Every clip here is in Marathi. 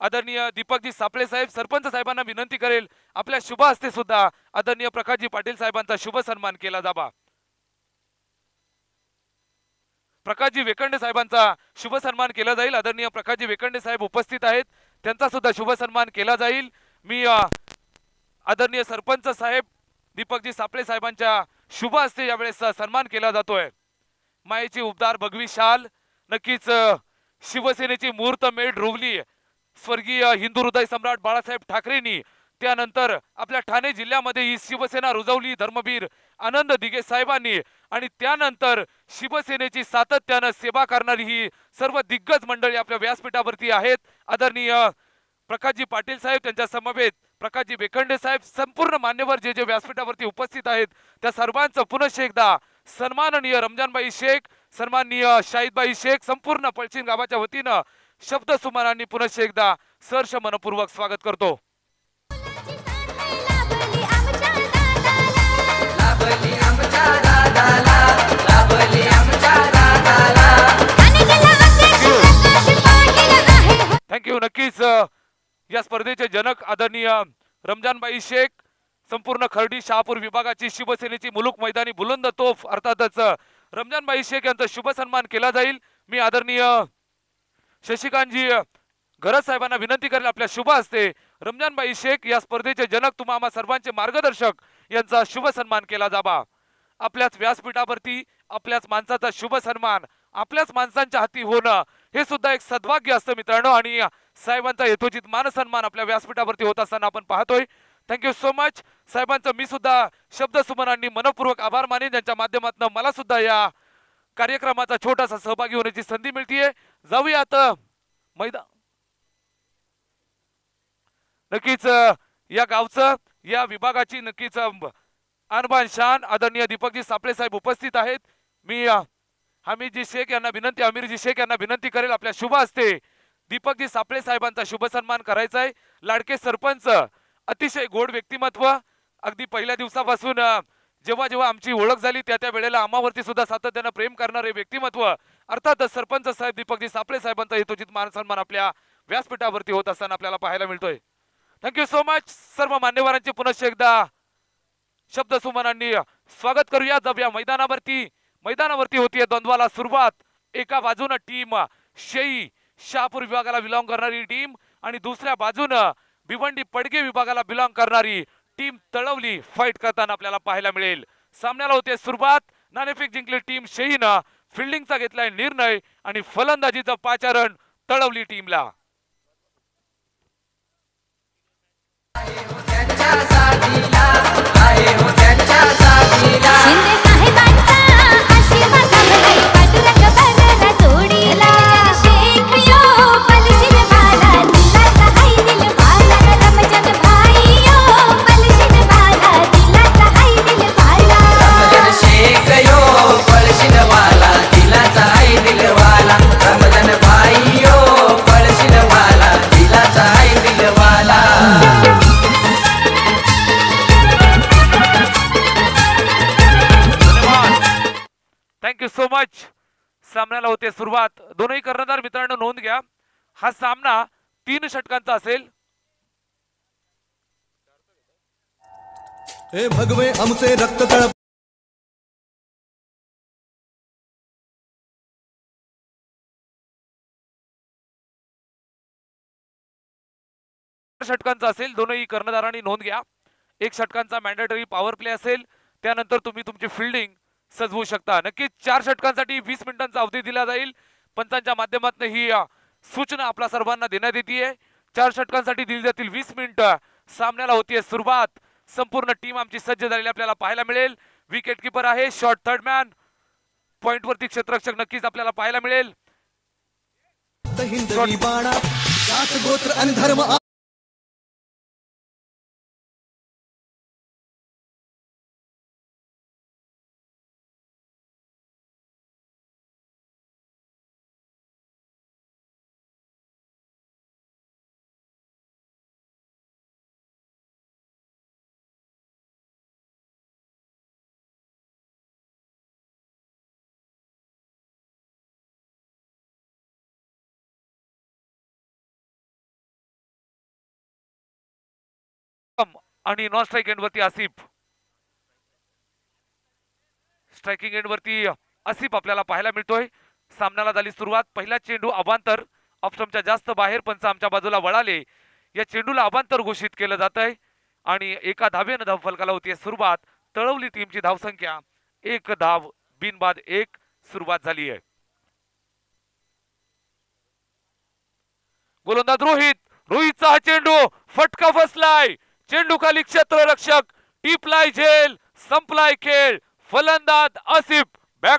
आदरणीय दीपकजी सापळे साहेब सरपंच साहेबांना विनंती करेल आपल्या शुभ हस्ते सुद्धा आदरणीय प्रकाशजी पाटील साहेबांचा शुभ सन्मान केला जावा। प्रकाशजी वेकंडे साहेबांचा शुभ सन्मान केला जाईल। आदरणीय प्रकाशजी वेकंडे साहेब उपस्थित आहेत, त्यांचा सुद्धा शुभ सन्मान केला जाईल। मी आदरणीय सरपंच साहेब दीपकजी सापळे साहेबांच्या शुभ हस्ते यावेळेस सन्मान केला जातोय। मायेची उबदार भगवी शाल नक्कीच शिवसेनेची मुहूर्तमेढ रोवली स्वर्गीय हिंदू हृदय सम्राट बाळासाहेब ठाकरेंनी, त्यानंतर आपल्या ठाणे जिल्ह्यामध्ये ही शिवसेना रुजवली धर्मवीर आनंद दिघे साहेबांनी, आणि त्यानंतर शिवसेनेची सातत्याने सेवा करणारी ही सर्व दिग्गज मंडळी आपल्या व्यासपीठावरती आहेत। आदरणीय प्रकाशजी पाटील साहेब, त्यांच्या समवेत प्रकाशजी वेखंडे साहेब, संपूर्ण मान्यवर जे जे व्यासपीठावरती उपस्थित आहेत त्या सर्वांचं पुनश्च एकदा सन्माननीय रमजानबाई शेख, सन्माननीय शाहिदबाई शेख, संपूर्ण पळशीण गावाच्या वतीनं शब्द सुमनांनी पुनश्च एकदा सहर्ष मनपूर्वक स्वागत करतो। थँक्यू। नक्कीच या स्पर्धेचे जनक आदरणीय रमजानबाई शेख, संपूर्ण खर्डी शहापूर विभागाची शिवसेनेची मुलुक मैदानी बुलंद तोफ अर्थातच रमजानबाई शेख यांचा शुभ सन्मान केला जाईल। मी आदरणीय शशिकांतजी गरज साहेबांना विनंती करेल आपल्या शुभ हस्ते रमजानबाई शेख या स्पर्धेचे जनक तुम्हा सर्वांचे मार्गदर्शक यांचा शुभ सन्मान केला जावा। आपल्याच व्यासपीठावरती आपल्याच माणसाचा शुभ सन्मान आपल्याच माणसांच्या हाती होणं हे सुद्धा एक सद्भाग्य असतं मित्रांनो, आणि साहेबांचा यथोचित मान सन्मान आपल्या व्यासपीठावरती होत असताना आपण पाहतोय। थँक्यू सो मच साहेबांचं मी सुद्धा शब्द सुमनांनी मनपूर्वक आभार मानेन, ज्यांच्या माध्यमातून मला सुद्धा या कार्यक्रमाचा छोटासा सहभागी होण्याची संधी मिळतीये। जाऊयात मैदान। नक्कीच या गावचं या विभागाची नक्कीच अनबान शान आदरणीय दीपकजी सापळे साहेब उपस्थित आहेत। मी हमीदजी शेख यांना विनंती अमीरजी शेख यांना विनंती करेल आपल्या शुभ हस्ते दीपकजी सापळे साहेबांचा शुभ सन्मान करायचा आहे। लाडके सरपंच, अतिशय गोड व्यक्तिमत्व, अगदी पहिल्या दिवसापासून जेव्हा जेव्हा आमची ओळख झाली त्या वेळेला आम्हावरती सुद्धा सातत्याने प्रेम करणारे व्यक्तिमत्व अर्थातच सरपंच साहेब दीपकजी सापळे साहेबांचा यथोचित मान सन्मान आपल्या व्यासपीठावरती होत असताना आपल्याला पाहायला मिळतोय। थँक्यू सो मच सर्व मान्यवरांचे पुनश्च एकदा शब्द सुमनांनी स्वागत करूया। जब या मैदानावरती होतीये द्वंद्वाला सुरुवात। एका बाजूने टीम शेई शहापूर विभागाला बिलॉंग करणारी टीम आणि दुसऱ्या बाजूने भिवंडी पडगे विभागाला बिलॉंग करणारी टीम तळवली फाईट करताना आपल्याला पाहायला मिळेल। सामन्याला होते सुरुवात। नाणेफेक जिंकली टीम शेईनं, फिल्डिंगचा घेतलाय निर्णय आणि फलंदाजीचं पाचारण तळवली टीमला। Thank you so much. सामन्याला होते सुरुवात। दोनही कर्णधार मित्रांनो नोंद घ्या, हा सामना 3 षटकांचा असेल। हे भगवे आमचे रक्ततळ षटकांचा असेल। दोनही कर्णधारांनी नोंद घ्या। 1 षटकांचा मॅन्डेटरी पॉवर प्ले असेल, त्यानंतर तुम्ही तुमची फिल्डिंग सजवू शकता। नक्कीच 4 षटकांसाठी 20 मिनिटांचा अवधी दिला जाईल। पंचांच्या माध्यमातून ही सूचना आपल्या सर्वांना देण्यात येते। 4 षटकांसाठी दिली जातील 20 मिनिटं। सामन्याला होतीये सुरुवात। संपूर्ण टीम आमची सज्ज झालेली आपल्याला पाहायला मिळेल। विकेट कीपर आहे, शॉर्ट थर्ड मॅन, पॉइंट वरती क्षेत्ररक्षक नक्कीच आपल्याला पाहायला मिळेल। हिंदवी बाणा जात गोत्र आणि धर्म आणि नॉन स्ट्राईक एंड वरती आसिफ. स्ट्रायकिंग एंड वरती आसिफ आपल्याला पाहायला मिळतोय. सामन्याला झाली सुरुवात. पहिला चेंडू अभांतर ऑप्शनच्या जास्त बाहेर. पंच आमच्या बाजूला वळाले. या चेंडूला अभांतर घोषित केलं जात आहे आणि एका धावेनं धावफलकाला होती सुरुवात. तळवली टीमची धावसंख्या 1 धाव बिनबाद 1. सुरुवात झाली आहे. गोलंदाज रोहित. रोहितचा हा चेंडू फटका फसलाय. चेंडू खाली क्षेत्ररक्षक टिपलाय झेल. संपलाय खेळ. फलंदाज आसिफ बॅक.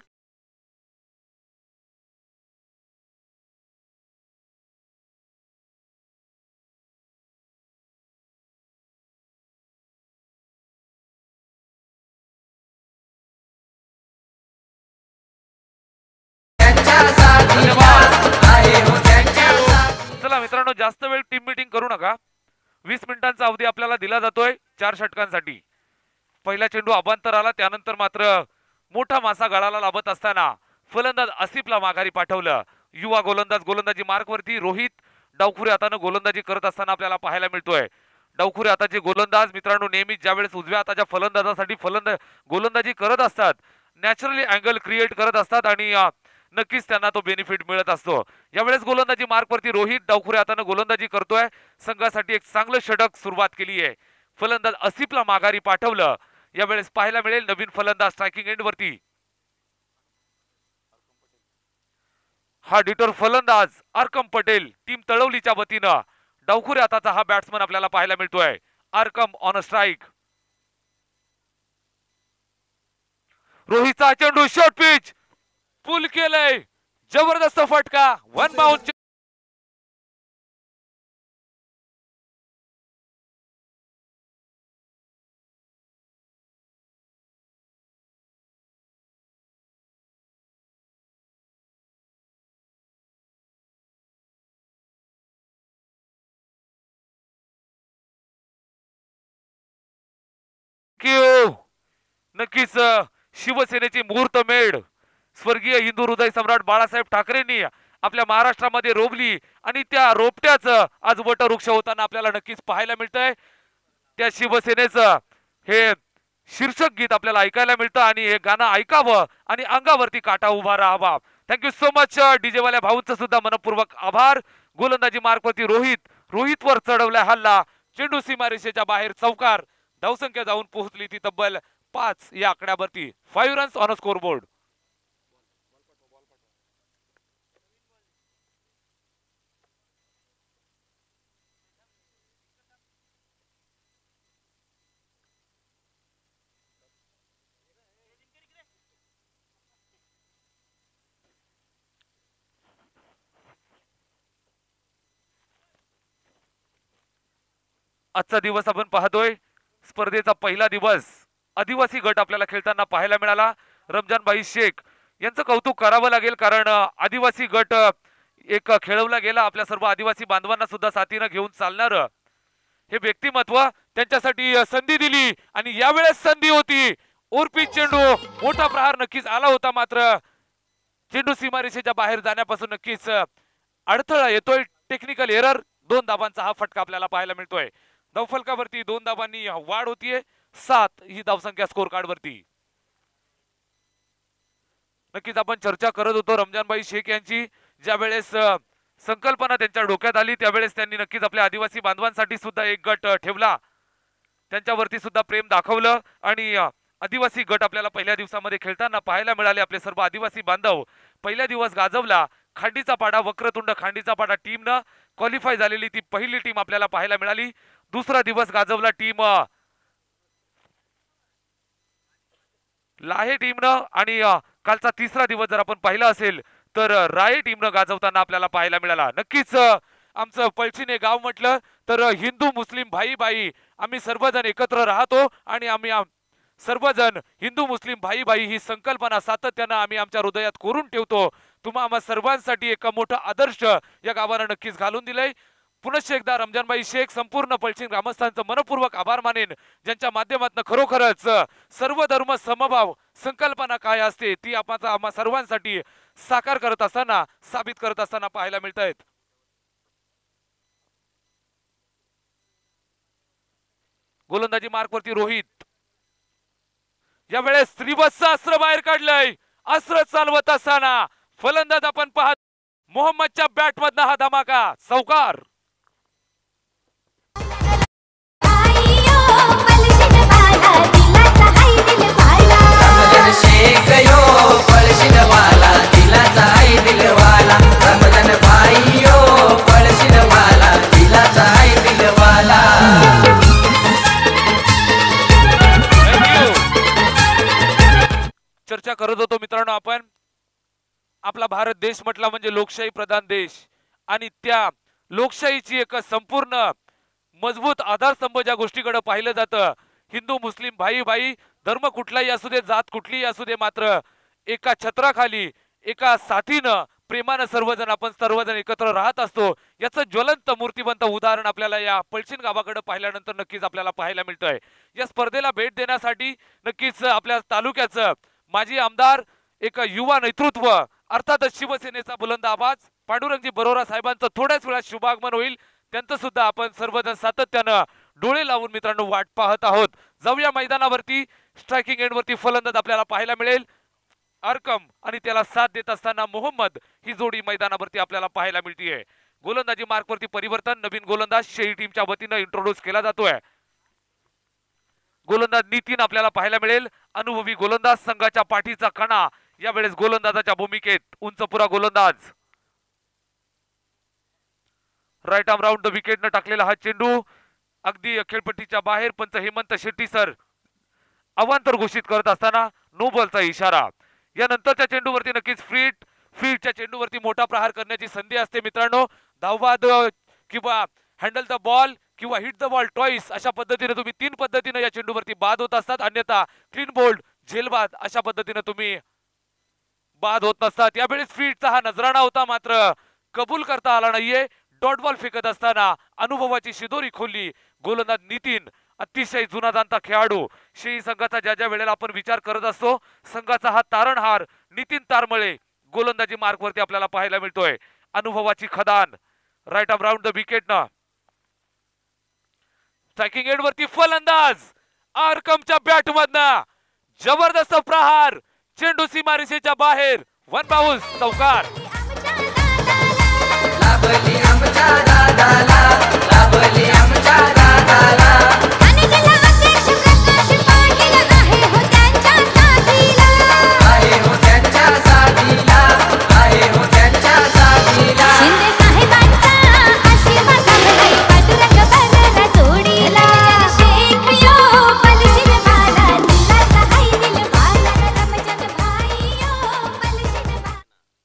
चला मित्रांनो, जास्त वेळ टीम मीटिंग करू नका. 20 मिनिटांचा अवधी आपल्याला दिला जातोय 4 षटकांसाठी. पहिला चेंडू अभांतर आला. त्यानंतर मात्र मोठा मासा गळाला लाभत असताना फलंदाज आसिफला माघारी पाठवलं. युवा गोलंदाज गोलंदाजी मार्कवरती. रोहित डावखुरे हाताने गोलंदाजी करत असताना आपल्याला पाहायला मिळतोय. डावखुरे हाताचे गोलंदाज मित्रांनो नेहमीच ज्यावेळेस उजव्या हाताच्या फलंदाजासाठी गोलंदाजी करत असतात, नॅचरली अँगल क्रिएट करत असतात आणि नक्कीच त्यांना तो बेनिफिट मिळत असतो. यावेळेस गोलंदाजी मार्कवरती रोहित डावखुरे हाताने गोलंदाजी करतोय. संघासाठी एक चांगलं षटक सुरुवात केली आहे. फलंदाज आसिफला माघारी पाठवलं. यावेळेस पाहायला मिळेल नवीन फलंदाज स्ट्रायकिंग एंड वरती. हा डिटोर फलंदाज आरकम पटेल टीम तळवलीच्या वतीनं. डावखुरे हाताचा हा बॅट्समन आपल्याला पाहायला मिळतोय. Arkam on a strike. रोहितचा चेंडू शॉर्ट पिच पुल केलंय. जबरदस्त फटका. 1 बाउंड. नक्कीच शिवसेनेची मुहूर्तमेढ स्वर्गीय हिंदू हृदय सम्राट बाळासाहेब ठाकरेंनी आपल्या महाराष्ट्रामध्ये रोवली आणि त्या रोपट्याचं आज वटवृक्ष होताना आपल्याला नक्कीच पाहायला मिळतंय. त्या शिवसेनेचं हे शीर्षक गीत आपल्याला ऐकायला मिळतं आणि हे गाणं ऐकावं आणि अंगावरती काटा उभा राहावा. Thank you so much. डीजे वाल्या भाऊंचं सुद्धा मनपूर्वक आभार. गोलंदाजी मार्कवरती रोहित वर चढवलाय हल्ला. चेंडू सीमारेषेच्या बाहेर चौकार. धावसंख्या जाऊन पोहोचली ती तब्बल 5 या आकड्यावरती. 5 runs on a score board. आजचा दिवस आपण पाहतोय स्पर्धेचा पहिला दिवस. आदिवासी गट आपल्याला खेळताना पाहायला मिळाला. रमजानभाई शेख यांचं कौतुक करावं लागेल कारण आदिवासी गट एक खेळवला गेला. आपल्या सर्व आदिवासी बांधवांना सुद्धा साथीनं घेऊन चालणार हे व्यक्तिमत्व त्यांच्यासाठी संधी दिली आणि यावेळेस संधी होती. ओरपी चेंडू मोठा प्रहार नक्कीच आला होता मात्र चेंडू सीमारेषेच्या बाहेर जाण्यापासून नक्कीच अडथळा येतोय. Technical error. 2 धाबांचा हा फटका आपल्याला पाहायला मिळतोय. धावफलकावरती 2 धाबांनी वाढ होतीये. 7 ही धावसंख्या स्कोर कार्ड वरती. नक्कीच आपण चर्चा करत होतो रमजानभाई शेख यांची. ज्या वेळेस संकल्पना त्यांच्या डोक्यात आली त्यावेळेस त्यांनी नक्कीच आपल्या आदिवासी बांधवांसाठी सुद्धा एक गट ठेवला. त्यांच्यावरती सुद्धा प्रेम दाखवलं आणि आदिवासी गट आपल्याला पहिल्या दिवसामध्ये खेळताना पाहायला मिळाले. आपले सर्व आदिवासी बांधव पहिला दिवस गाजवला. खांडीचा पाडा वक्रतुंड खांडीचा पाडा टीमनं क्वालिफाय झालेली ती पहिली टीम आपल्याला पाहायला मिळाली. दुसरा दिवस गाजवला टीम लाहे टीमनं आणि कालचा तिसरा दिवस जर आपण पाहिला असेल तर राये टीमनं गाजवताना आपल्याला पाहायला मिळाला. नक्कीच आमचं पळशीने गाव म्हटलं तर हिंदू मुस्लिम भाई भाई आम्ही सर्वजण एकत्र राहतो आणि आम्ही सर्वजण हिंदू मुस्लिम भाई भाई ही संकल्पना सातत्यानं आम्ही आमच्या हृदयात कोरून ठेवतो. तुम्हा आम्हा सर्वांसाठी एक मोठा आदर्श या गावानं नक्कीच घालून दिलंय. पुनश्च एकदा रमजानभाई शेख संपूर्ण पळशीन ग्रामस्थांचं मनपूर्वक आभार मानेन ज्यांच्या माध्यमातून खरोखरच सर्व धर्म समभाव संकल्पना काय असते ती आपण आम्हा सर्वांसाठी साकार करत असताना साबित करत असताना पाहायला मिळत आहेत. गोलंदाजी मार्कवरती रोहित. यावेळेस श्रीवत्स अस्त्र बाहेर काढलंय. अस्त्र चालवत असताना फलंदाज आपण पाहत मोहम्मदच्या बॅट मधनं हा धमाका. चौकार. चर्चा करत होतो मित्रांनो आपण. आपला भारत देश म्हटला म्हणजे लोकशाही प्रधान देश आणि त्या लोकशाहीची एक संपूर्ण मजबूत आधारस्तंभ ज्या गोष्टीकडे पाहिलं जातं. हिंदू मुस्लिम भाई भाई धर्म कुठलाही असू दे, जात कुठलीही असू दे, मात्र एका छत्राखाली एका साथीनं प्रेमानं सर्वजण एकत्र राहत असतो. याचं ज्वलंत मूर्तिमंत उदाहरण आपल्याला या पळशीण गावाकडे पाहिल्यानंतर नक्कीच आपल्याला पाहायला मिळतंय. या स्पर्धेला भेट देण्यासाठी नक्कीच आपल्या तालुक्याचं माजी आमदार, एक युवा नेतृत्व, अर्थातच शिवसेनेचा बुलंद आवाज पांडुरंगजी बरोरा साहेबांचं थोड्याच वेळात शुभागमन होईल. त्यांचं सुद्धा आपण सर्वजण सातत्यानं डोळे लावून मित्रांनो वाट पाहत आहोत. जाऊया मैदानावरती. स्ट्रायकिंग एंडवरती फलंदाज आपल्याला पाहायला मिळेल अरकम आणि त्याला साथ देत असताना मोहम्मद ही जोडी मैदानावरती आपल्याला पाहायला मिळतीये. गोलंदाजी मार्कवरती परिवर्तन. नवीन गोलंदाज शेळी टीमच्या वतीनं इंट्रोड्यूस केला जातोय. गोलंदाज नितीन आपल्याला पाहायला मिळेल. अनुभवी गोलंदाज, संघाच्या पाठीचा कणा. यावेळेस गोलंदाजाच्या भूमिकेत उंचपुरा गोलंदाज. Right arm round the wicket न टाकलेला हा चेंडू अगदी खेळपट्टीच्या बाहेर. पंच हेमंत शेट्टी सर अवांतर घोषित करत असताना नो बॉलचा इशारा. यानंतरच्या चेंडूवरती नक्कीच फील्डच्या चेंडूवरती मोठा प्रहार करण्याची संधी असते मित्रांनो. धावबाद किंवा हँडल द बॉल किंवा हिट द बॉल टॉईस अशा पद्धतीने तुम्ही 3 पद्धतीने या चेंडूवरती बाद होत असतात. अन्यथा क्लीन बोल्ड, झेलबाद अशा पद्धतीने तुम्ही बाद होत नसतात. यावेळेस फील्डचा हा नजराणा होता मात्र कबूल करता आला नाहीये. डॉट बॉल फेकत असताना अनुभवाची शिदोरी खोलली गोलंदाज नितीन. अतिशय जुना जाणता खेळाडू. शेळी संघाचा ज्या वेळेला आपण विचार करत असतो, संघाचा हा तारणहार नितीन तारमळे गोलंदाजी मार्कवरती आपल्याला पाहायला मिळतोय. अनुभवाची खदान. Right arm round the wicket ना. स्ट्रायकिंग एंड वरती फलंदाज आरकमच्या बॅट मधनं जबरदस्त प्रहार. चेंडू सीमारेषेच्या बाहेर. One bounce. चौकार. लाभली आमच्या दादाला, लाभली आमच्या दादाला. आहे हो त्यांच्या साथीला, आहे हो त्यांच्या साथीला. शिंदे साहेबांचा आशीर्वाद आहे पांडुरंग बरोरा जोडीला. शेख यो पलशीन वाला, दिलाचा हाय दिलवाला. रमजान भाई यो पलशीन वाला.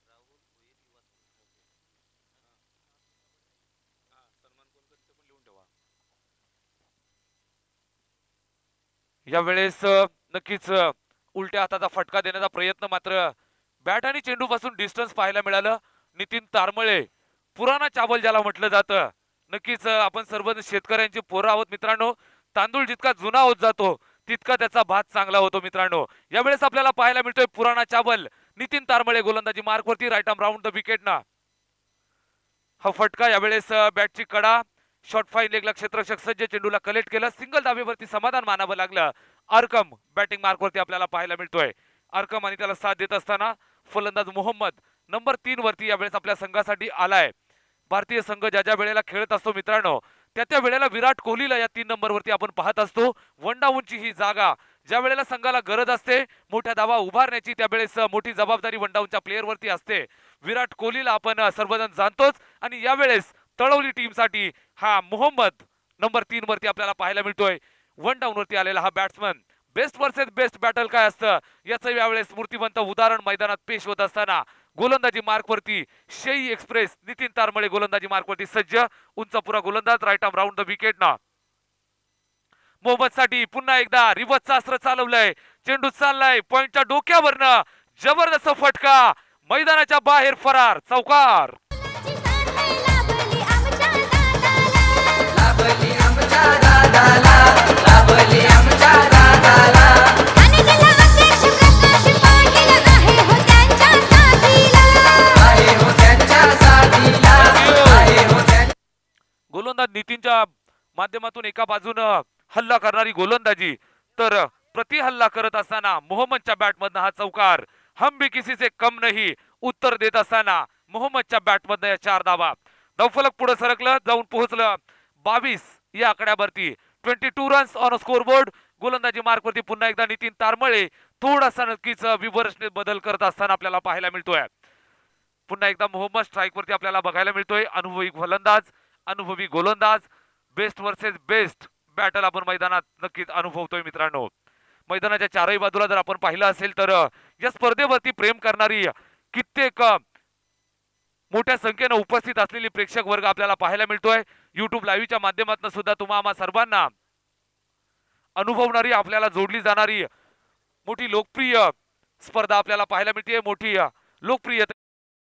यावेळेस नक्कीच उलट्या हाताचा फटका देण्याचा प्रयत्न मात्र बॅट आणि चेंडू पासून डिस्टन्स पाहायला मिळालं. नितीन तारमळे पुराणा चावल ज्याला म्हटलं जातं. नक्कीच आपण सर्वजण शेतकऱ्यांची पोरं आहोत मित्रांनो. तांदूळ जितका जुना होत जातो तितका त्याचा भात चांगला होतो मित्रांनो. यावेळेस आपल्याला पाहायला मिळतोय पुराणा चावल. नितीन तारमळे गोलंदाजी मार्कवरती. Right arm round the wicket ना. हा फटका. यावेळेस बॅटची कडा. शॉर्ट फाईन लेगला क्षेत्ररक्षक सज्ज. चेंडूला कलेक्ट केलं. सिंगल धावेवरती समाधान मानावं लागलं. अरकम बॅटिंग मार्कवरती आपल्याला पाहायला मिळतोय. अरकम आणि त्याला साथ देत असताना फलंदाज मोहम्मद नंबर 3 वरती यावेळेस आपल्या संघासाठी आलाय. भारतीय संघ ज्या वेळेला खेळत असतो मित्रांनो त्या वेळेला विराट कोहलीला या 3 नंबर वरती आपण पाहत असतो. वनडाऊनची ही जागा ज्या वेळेला संघाला गरज असते मोठ्या धावा उभारण्याची, त्यावेळेस मोठी जबाबदारी वनडाऊनच्या प्लेअर वरती असते. विराट कोहलीला आपण सर्वजण जाणतोच आणि यावेळेस तळवली टीम साठी हा मोहम्मद नंबर 3 वरती आपल्याला पाहायला मिळतोय. वन डाऊन वरती आलेला हा batsman. Best versus best battle काय असतं याचं यावेळेस मूर्तिमंत उदाहरण मैदानात पेश होत असताना गोलंदाजी मार्कवरती शेई एक्सप्रेस. नितीन तारमळे गोलंदाजी मार्कवरती सज्ज. उंचपुरा गोलंदाज. Right arm round the wicket ना. मोहम्मद साठी पुन्हा एकदा रिवर्सचं अस्त्र चालवलंय. चेंडू चाललाय पॉइंटच्या डोक्यावरनं. जबरदस्त फटका. मैदानाच्या बाहेर फरार. चौकार. लाभली आमच्या दादाला, लाभली आमच्या दादाला. आहे हो त्यांच्या साथीला, आहे हो त्यांच्या. गोलंदाज नितीनच्या माध्यमातून एका बाजूनं हल्ला करणारी गोलंदाजी, तर प्रति हल्ला करत असताना मोहम्मदच्या बॅटमधनं हा चौकार, हम भी किसी से कम नहीं उत्तर देत असताना मोहम्मदच्या बॅटमधनं या 4 धावा. धावफलक पुढे सरकलं, जाऊन पोहोचलं 22 या आकड्यावरती. 22 रन्स ऑन स्कोर बोर्ड. गोलंदाजी मार्क वरती पुन्हा एकदा नितीन तारमळे थोडासा नक्कीच विवरशने बदल करत असताना आपल्याला पाहायला मिळतोय. पुन्हा एकदा मोहम्मद स्ट्राईक वरती आपल्याला बघायला मिळतोय. अनुभवी फलंदाज, अनुभवी गोलंदाज, बेस्ट वर्सेस बेस्ट बॅटल आपण मैदानात नक्कीच अनुभवतोय मित्रांनो. मैदानाच्या चारही बाजूला जर आपण पाहिलं असेल तर या स्पर्धेवरती प्रेम करणारी कित्येक मोठ्या संख्येने उपस्थित असलेली प्रेक्षक वर्ग आपल्याला पाहायला मिळतोय. युट्यूब लाईव्हच्या माध्यमातून सुद्धा तुम्हा सर्वांना अनुभवणारी, आपल्याला जोडली जाणारी मोठी लोकप्रिय स्पर्धा आपल्याला पाहायला मिळते. मोठी लोकप्रियता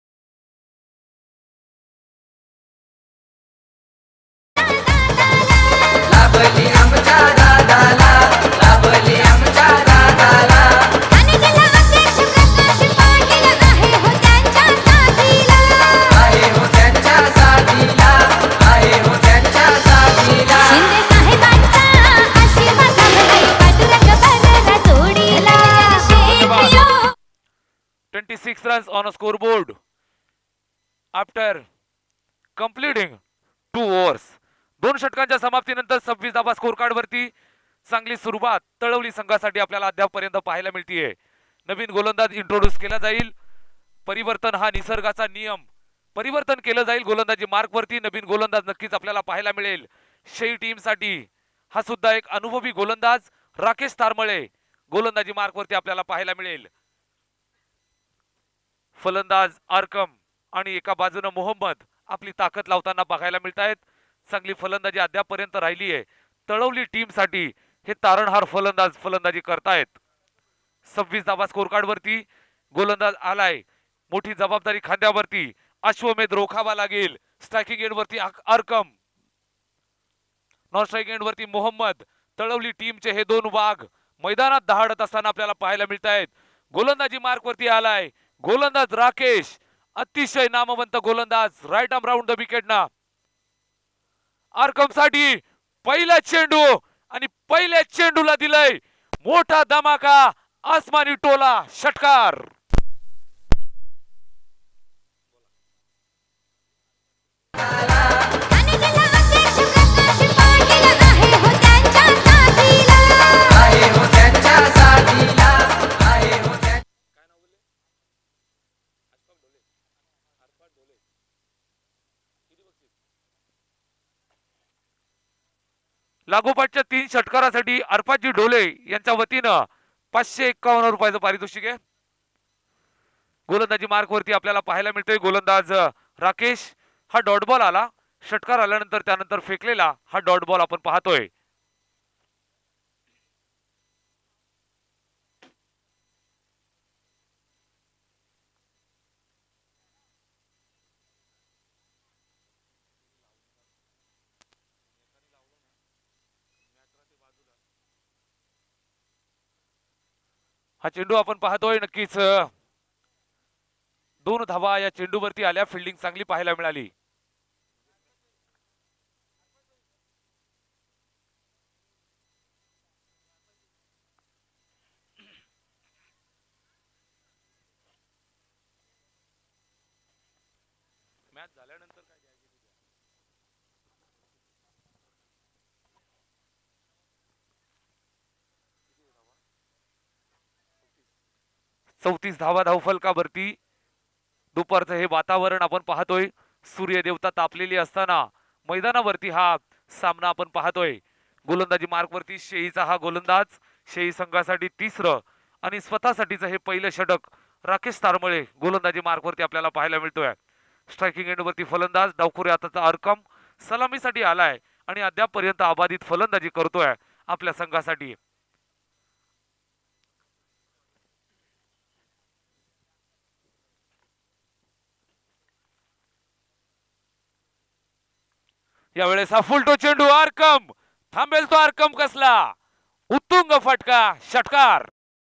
लाभली आमच्या दादाला, लाभली आमच्या दादाला. अनेकला अध्यक्ष प्रकाश पाटील आहे हो त्यांच्या साथीला. आहे हो त्यांच्या साथीला, आहे हो त्यांच्या साथीला. शिंदे साहेबांचा आशीर्वाद लाभलाय पांडुरंग बररा जोडीला. शेख यो 26 runs on a scoreboard after completing 2 overs. 2 षटकांच्या समाप्तीनंतर 26 धावा स्कोर कार्ड वरती. चांगली सुरुवात तळवली संघासाठी आपल्याला अद्यापपर्यंत पाहायला मिळतीये. नवीन गोलंदाज इंट्रोड्यूस केला जाईल. परिवर्तन हा निसर्गाचा नियम. परिवर्तन केलं जाईल गोलंदाजी मार्क वरती. नवीन गोलंदाज नक्कीच आपल्याला पाहायला मिळेल. शेई टीम साठी हा सुद्धा एक अनुभवी गोलंदाज राकेश तारमळे गोलंदाजी मार्क वरती आपल्याला पाहायला मिळेल. फलंदाज आरकम आणि एका बाजूने मोहम्मद आपली ताकद लावताना बघायला मिळत आहेत. चांगली फलंदाजी अद्यापपर्यंत राहिली आहे. तळवली टीम साठी हे तारणहार फलंदाज फलंदाजी करतायत. 26 धावा स्कोर कार्ड वरती. गोलंदाज आलाय, मोठी जबाबदारी खांद्यावरती. अश्वमेध रोखावा लागेल. स्ट्रायकिंग एंड वरती आरकम, नॉन स्ट्रायकिंग एंड वरती मोहम्मद. तळवली टीमचे हे 2 वाघ मैदानात दहाडत असताना आपल्याला पाहायला मिळत आहेत. गोलंदाजी मार्क वरती आलाय गोलंदाज राकेश, अतिशय नामवंत गोलंदाज. Right arm round the wicket ना. आरकम साठी पहिला चेंडू आणि पहिल्या चेंडूला दिलंय मोठा धमाका. आसमानी टोला षटकार. अनेकला अध्यक्ष प्रकाश पाटील आहे हो त्यांच्या साथीला. आहे हो त्यांच्या साथीला, आहे हो त्यांच्या. लागोपाठच्या 3 षटकारासाठी अर्पाजी ढोले यांच्या वतीनं 551 रुपयाचं पारितोषिक आहे. गोलंदाजी मार्क वरती आपल्याला पाहायला मिळतोय गोलंदाज राकेश. हा डॉट बॉल आला. षटकार आल्यानंतर त्यानंतर फेकलेला हा डॉट बॉल आपण पाहतोय. हा चेंडू आपण पाहतोय. नक्कीच 2 धावा या चेंडूवरती आल्या. फिल्डिंग चांगली पाहायला मिळाली. मॅच झाल्यानंतर काय 34 धावा धावफलकावरती. दुपारचं हे वातावरण आपण पाहतोय. सूर्य देवता तापलेली असताना मैदानावरती हा सामना आपण पाहतोय. गोलंदाजी मार्क वरती शेईचा हा गोलंदाज. शेई संघासाठी 3रं आणि स्वतःसाठीचं हे पहिलं षटक राकेश तारमळे गोलंदाजी मार्क वरती आपल्याला पाहायला मिळतोय. स्ट्रायकिंग एंड वरती फलंदाज डावखुरे हाताचा अरकम सलामीसाठी आलाय आणि अद्यापपर्यंत अबाधित फलंदाजी करतोय आपल्या संघासाठी. यावेळेस हा फुलटो चेंडू. आरकम थांबेल तो. आरकम कसला उत्तुंग फटका. षटकार.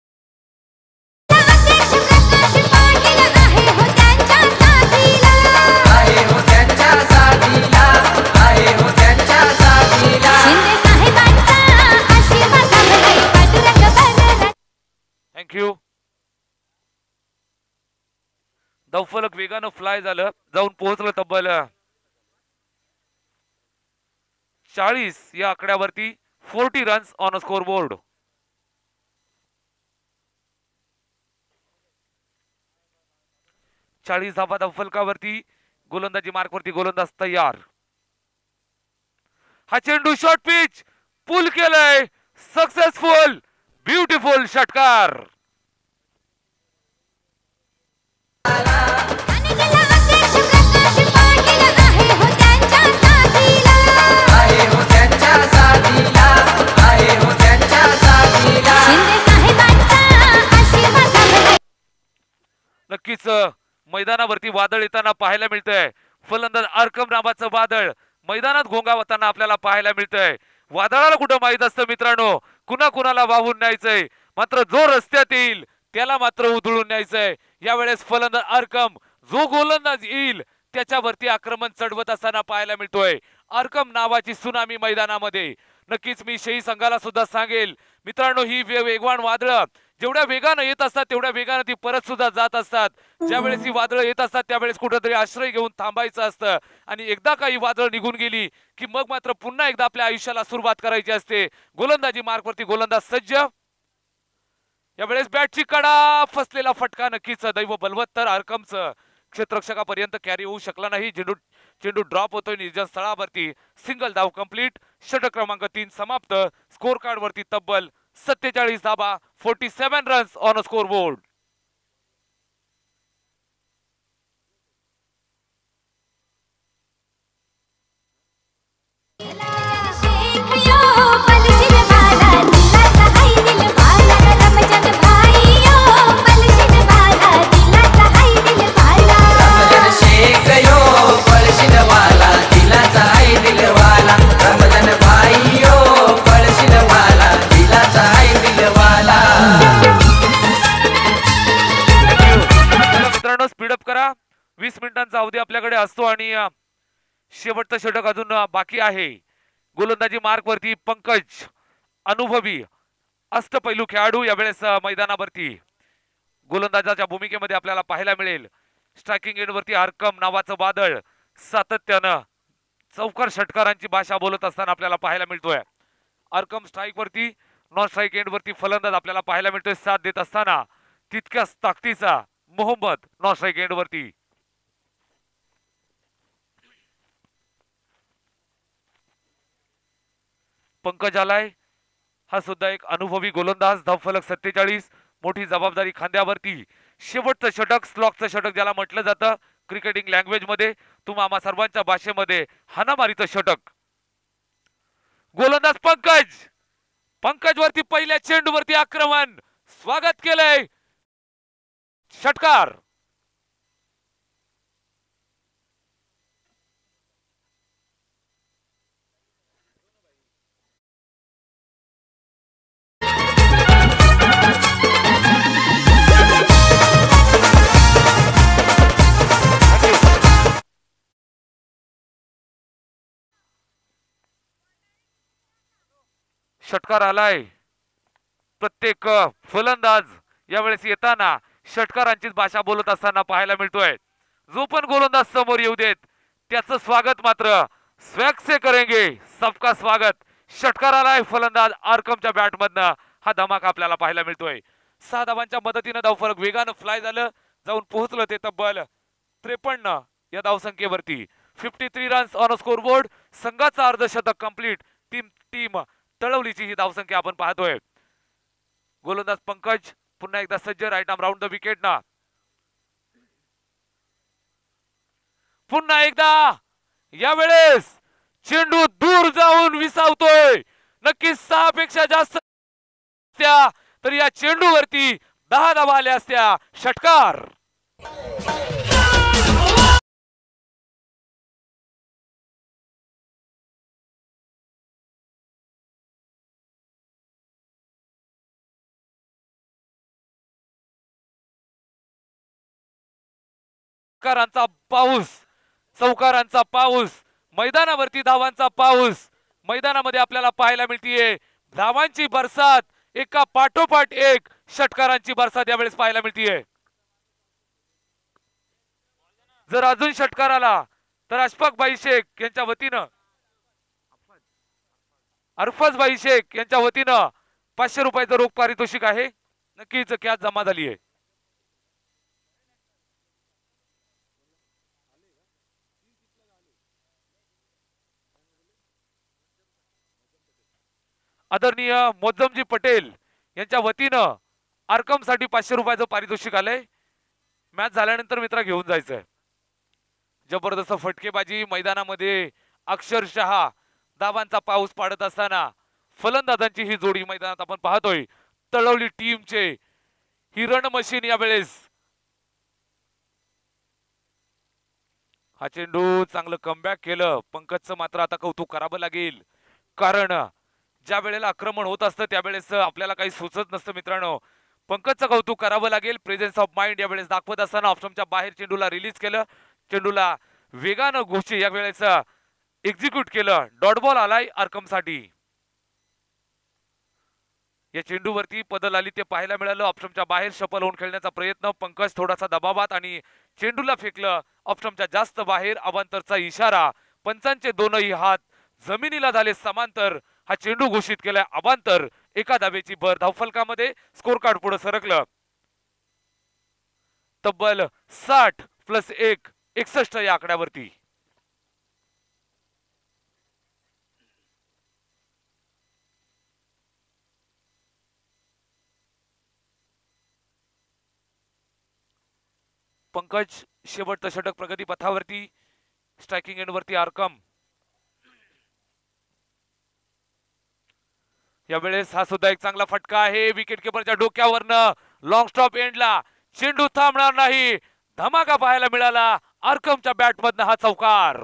आहे हो त्यांच्या साथीला, आहे हो त्यांच्या साथीला. शिंदे साहेबांचा धावफलक वेगानं फ्लाय झालं, जाऊन पोहोचलं तब्बल 40 या आकड्यावरती. 40 runs on a score board. चाळीस धाबा धावफलकावरती. गोलंदाजी मार्कवरती गोलंदाज तयार. हा चेंडू शॉर्ट पिच पुल केलंय. सक्सेसफुल, ब्युटिफुल षटकार. आणि गेला अध्यक्ष प्रकाश पाटील आहे हो त्यांच्या साथीला. आहे हो त्यांच्या साथीला, आहे हो त्यांच्या साथीला. शिंदे साहेबांचा आशीर्वाद लाभलाय. नक्कीच मैदानावरती वादळ येताना पाहायला मिळतंय. फलंदाज अर्कम नावाचं वादळ मैदानात घोंगावताना आपल्याला पाहायला मिळतंय. वादळाला कुठं माहित असतं मित्रांनो, कुणाला वाहून न्यायचंय, मात्र जो रस्त्यात येईल त्याला मात्र उधळून न्यायचंय. यावेळेस फलंदाज अर्कम जो गोलंदाज येईल त्याच्यावरती आक्रमण चढवत असताना पाहायला मिळतोय. अर्कम नावाची सुनामी मैदानामध्ये. नक्कीच मी शेही संघाला सुद्धा सांगेल मित्रांनो, ही वेगवान वादळं जेवढ्या वेगानं येत असतात तेवढ्या वेगानं ती परत सुद्धा जात असतात. ज्यावेळेस ही वादळं येत असतात त्यावेळेस कुठेतरी आश्रय घेऊन थांबायचं असतं, आणि एकदा काही वादळ निघून गेली की मग मात्र पुन्हा एकदा आपल्या आयुष्याला सुरुवात करायची असते. गोलंदाजी मार्कवरती गोलंदाज सज्ज. यावेळेस बॅटची कडा, फसलेला फटका. नक्कीच दैव बलवत्तर अर्कमचं क्षेत्ररक्षकापर्यंत कॅरी होऊ शकला नाही. चेंडू ड्रॉप होतोय निर्जन स्थळावरती. सिंगल धाव कंप्लीट. षटक क्रमांक 3 समाप्त. स्कोर कार्ड वरती तब्बल 47 धाबा, 47 runs on a score board. शेख यो पलशिन वाला दिलाचा हाय दिलवाला. रमजान भाई यो पलशिन वाला दिलाचा हाय दिलवाला. रमजान शेख यो पळशील वाला, दिलाचा आहे दिलवाला. रमजान भाई यो पळशील वाला, दिलाचा आहे दिलवाला. मित्रांनो स्पीडअप करा. 20 मिनिटांचा अवधी आपल्याकडे असतो आणि शेवटचं षटक अजून बाकी आहे. गोलंदाजी मार्क वरती पंकज, अनुभवी अष्टपैलू खेळाडू यावेळेस मैदानावरती गोलंदाजाच्या भूमिकेमध्ये आपल्याला पाहायला मिळेल. स्ट्रायकिंग एंड वरती अर्कम नावाचं वादळ सातत्यानं चौकार षटकारांची भाषा बोलत असताना आपल्याला पाहायला मिळतोय. अर्कम स्ट्राईक वरती, नॉन स्ट्राईक एंड वरती फलंदाज आपल्याला पाहायला मिळतोय साथ देत असताना. तितक्याच ताकदीचा मोहम्मद नॉन स्ट्राईक एंड वरती. पंकज आलाय, हा सुद्धा एक अनुभवी गोलंदाज. धावफलक 47, मोठी जबाबदारी खांद्यावरती. शेवटचं षटक, स्लॉकचं षटक ज्याला म्हटलं जातं क्रिकेटिंग लँग्वेज मध्ये, तुम्हा आम्हा सर्वांच्या भाषेमध्ये हाणामारीचं षटक. गोलंदाज पंकज वरती पहिल्या चेंडूवरती आक्रमण. स्वागत केलंय, षटकार. षटकार आलाय. प्रत्येक फलंदाज यावेळेस येताना षटकारांचीच भाषा बोलत असताना पाहायला मिळतोय. जो पण गोलंदाज समोर येऊ देत त्याचं स्वागत मात्र स्वॅग से करेंगे, सबका स्वागत. षटकार आलाय फलंदाज आर्कमच्या बॅटमधनं. हा धमाका आपल्याला पाहायला मिळतोय. 6 धावांच्या मदतीनं धावफलक वेगानं फ्लाय झालं, जाऊन पोहोचलं ते तब्बल 53 या धावसंख्येवरती. 53 runs on a score board. संघाचा अर्धशतक कंप्लीट. टीम तळवलीची ही धावसंख्या आपण पाहतोय. गोलंदाज पंकज पुन्हा एकदा सज्ज. Right arm round the wicket ना. पुन्हा एकदा यावेळेस चेंडू दूर जाऊन विसावतोय. नक्कीच 6 पेक्षा जास्त तर या चेंडूवरती 10 धावा आल्या असत्या. षटकार. पाऊस, चौकारांचा पाऊस, मैदानावरती धावांचा पाऊस. मैदानामध्ये आपल्याला पाहायला मिळतीये धावांची बरसात, एका पाठोपाठ एक षटकारांची बरसात यावेळेस पाहायला मिळतीये. जर अजून षटकार आला तर अशफाक बाई शेख यांच्या वतीनं अरफज बाई शेख यांच्या वतीनं 500 रुपयाचं रोख पारितोषिक आहे. नक्कीच कॅच जमा झाली आहे. आदरणीय मोजमजी पटेल यांच्या वतीनं आरकम साठी 500 रुपयाचं पारितोषिक आलंय. मॅच झाल्यानंतर मित्रा घेऊन जायचंय. जबरदस्त फटकेबाजी मैदानामध्ये अक्षरशः धावांचा पाऊस पाडत असताना फलंदाजांची ही जोडी मैदानात आपण पाहतोय. तळवली टीमचे ही रण मशीन यावेळेस हा चेंडू चांगलं कमबॅक केलं. पंकजचं मात्र आता कौतुक करावं लागेल, कारण ज्या वेळेला आक्रमण होत असतं त्यावेळेस आपल्याला काही सुचत नसतं मित्रांनो. पंकजचं कौतुक करावं लागेल. प्रेझेन्स ऑफ माइंड यावेळेस दाखवत असताना ऑप्शनच्या बाहेर चेंडूला रिलीज केलं. चेंडूला वेगानं गोष्टी यावेळेस एक्झिक्यूट केलं. डॉट बॉल आलाय आरकम साठी. या चेंडूवरती पदल आली ते पाहायला मिळालं. ऑप्शनच्या बाहेर शफल होऊन खेळण्याचा प्रयत्न. पंकज थोडासा दबावात आणि चेंडूला फेकलं ऑप्शनच्या जास्त बाहेर. अवांतरचा इशारा. पंचांचे दोनही हात जमिनीला झाले समांतर. हा चेंडू घोषित केलाय अवांतर. एका धावेची भर धावफलकामध्ये. स्कोर कार्ड पुढे सरकलं. तब्बल 60 + 1 61 या आकड्यावरती. पंकज शेवटचं षटक प्रगती पथावरती. स्ट्रायकिंग एंड वरती आरकम. यावेळेस हा सुद्धा एक चांगला फटका आहे. विकेट किपरच्या डोक्यावरनं लॉंग स्टॉप एंडला चेंडू थांबणार नाही. धमाका पाहायला मिळाला. आरकमच्या बॅटमधनं हा चौकार.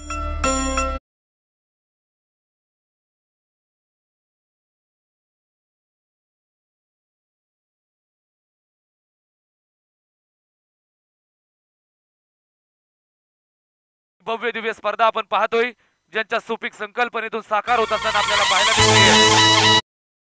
भव्य दिव्य स्पर्धा आपण पाहतोय, ज्यांच्या सुपीक संकल्पनेतून साकार होत असताना आपल्याला पाहायला मिळते.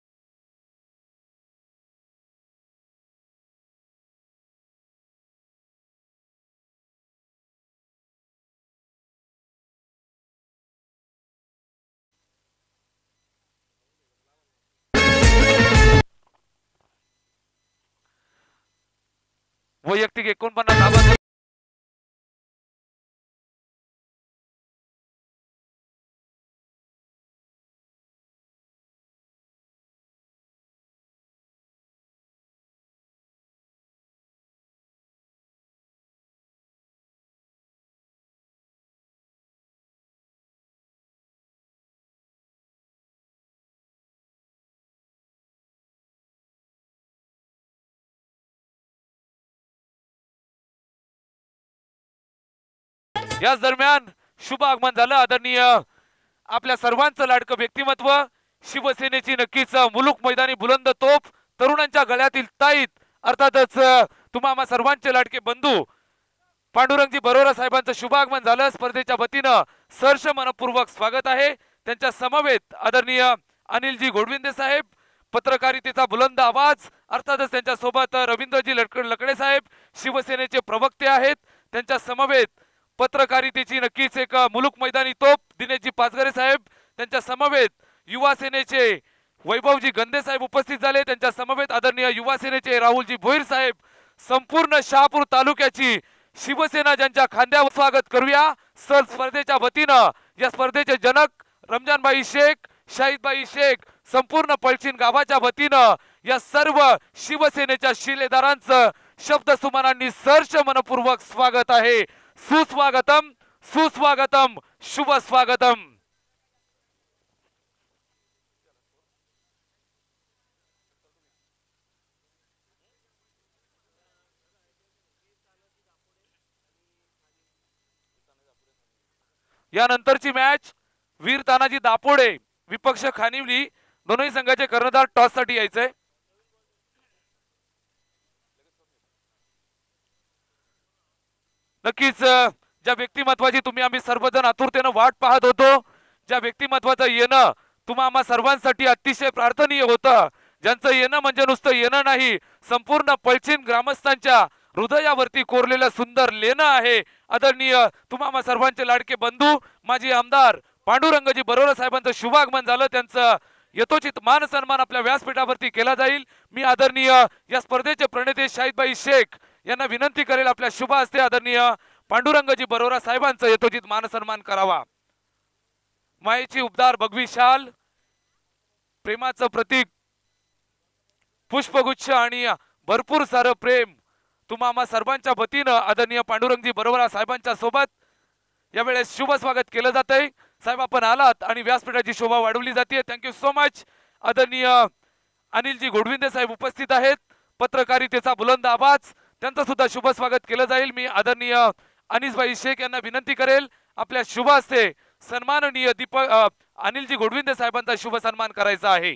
वैयक्तिक 49 धावा. याच दरम्यान शुभ आगमन झालं. आदरणीय आपल्या सर्वांचं लाडकं व्यक्तिमत्व, शिवसेनेची नक्कीच मुलूक मैदानी बुलंद तोफ, तरुणांच्या गळ्यातील ताईत, अर्थातच तुम्हा सर्वांचे लाडके बंधू पांडुरंगजी बरोरा साहेबांचं शुभ आगमन झालं. स्पर्धेच्या वतीनं सहर्ष मनपूर्वक स्वागत आहे. त्यांच्या समवेत आदरणीय अनिलजी गोडविंदे साहेब, पत्रकारितेचा बुलंद आवाज, अर्थातच त्यांच्या सोबत रवींद्रजी लकडे साहेब शिवसेनेचे प्रवक्ते आहेत. त्यांच्या समवेत पत्रकारितेची नक्कीच एक मुलूक मैदानी तोप दिनेशजी पाचगरे साहेब, त्यांच्या समवेत युवा सेनेचे वैभवजी गंदे साहेब उपस्थित झाले. त्यांच्या समवेत आदरणीय युवा सेनेचे राहुलजी भोईर साहेब. संपूर्ण शहापूर तालुक्याची शिवसेना ज्यांच्या खांद्यावर स्वागत करूया. सर स्पर्धेच्या वतीनं या स्पर्धेचे जनक रमजानबाई शेख, शाहिदबाई शेख, संपूर्ण पळशीन गावाच्या वतीनं या सर्व शिवसेनेच्या शिलेदारांचं शब्द सुमनांनी सहर्ष मनपूर्वक स्वागत आहे. सुस्वागतम, सुस्वागतम, शुभ स्वागतम. यानंतरची मॅच वीर तानाजी दापोडे विपक्ष खानिवली, दोनही संघाचे कर्णधार टॉस साठी यायचंय. नक्कीच ज्या व्यक्तिमत्वाची तुम्ही आम्ही सर्वजण आतुरतेनं वाट पाहत होतो, ज्या व्यक्तिमत्वाचं येणं तुम्हा आम्हा सर्वांसाठी अतिशय प्रार्थनीय होतं, ज्यांचं येणं म्हणजे नुसतं येणं नाही, संपूर्ण पळशीन ग्रामस्थांच्या हृदयावरती कोरलेलं सुंदर लेणं आहे, आदरणीय तुम्हा सर्वांचे लाडके बंधू माजी आमदार पांडुरंगजी बरोरा साहेबांचं शुभागमन झालं. त्यांचं यथोचित मान सन्मान आपल्या व्यासपीठावरती केला जाईल. मी आदरणीय या स्पर्धेचे प्रणेते शाहिदभाई शेख यांना विनंती करेल आपल्या शुभ हस्ते आदरणीय पांडुरंगजी बरोरा साहेबांचं यथोचित मान सन्मान करावा. मायेची उबदार भगवी शाल, प्रेमाचं प्रतीक पुष्पगुच्छ आणि भरपूर सारं प्रेम तुम्हा सर्वांच्या वतीनं आदरणीय पांडुरंगजी बरोरा साहेबांच्या सोबत यावेळेस शुभ स्वागत केलं जातंय. साहेब आपण आलात आणि व्यासपीठाची शोभा वाढवली जाते. Thank you so much. आदरणीय अनिलजी गोडविंदे साहेब उपस्थित आहेत. पत्रकारितेचा बुलंद आवाज, त्यांचं सुद्धा शुभ स्वागत केलं जाईल. मी आदरणीय अनिसभाई शेख यांना विनंती करेल आपल्या शुभ हस्ते सन्माननीय अनिलजी गोडविंदे साहेबांचा शुभ सन्मान करायचा आहे.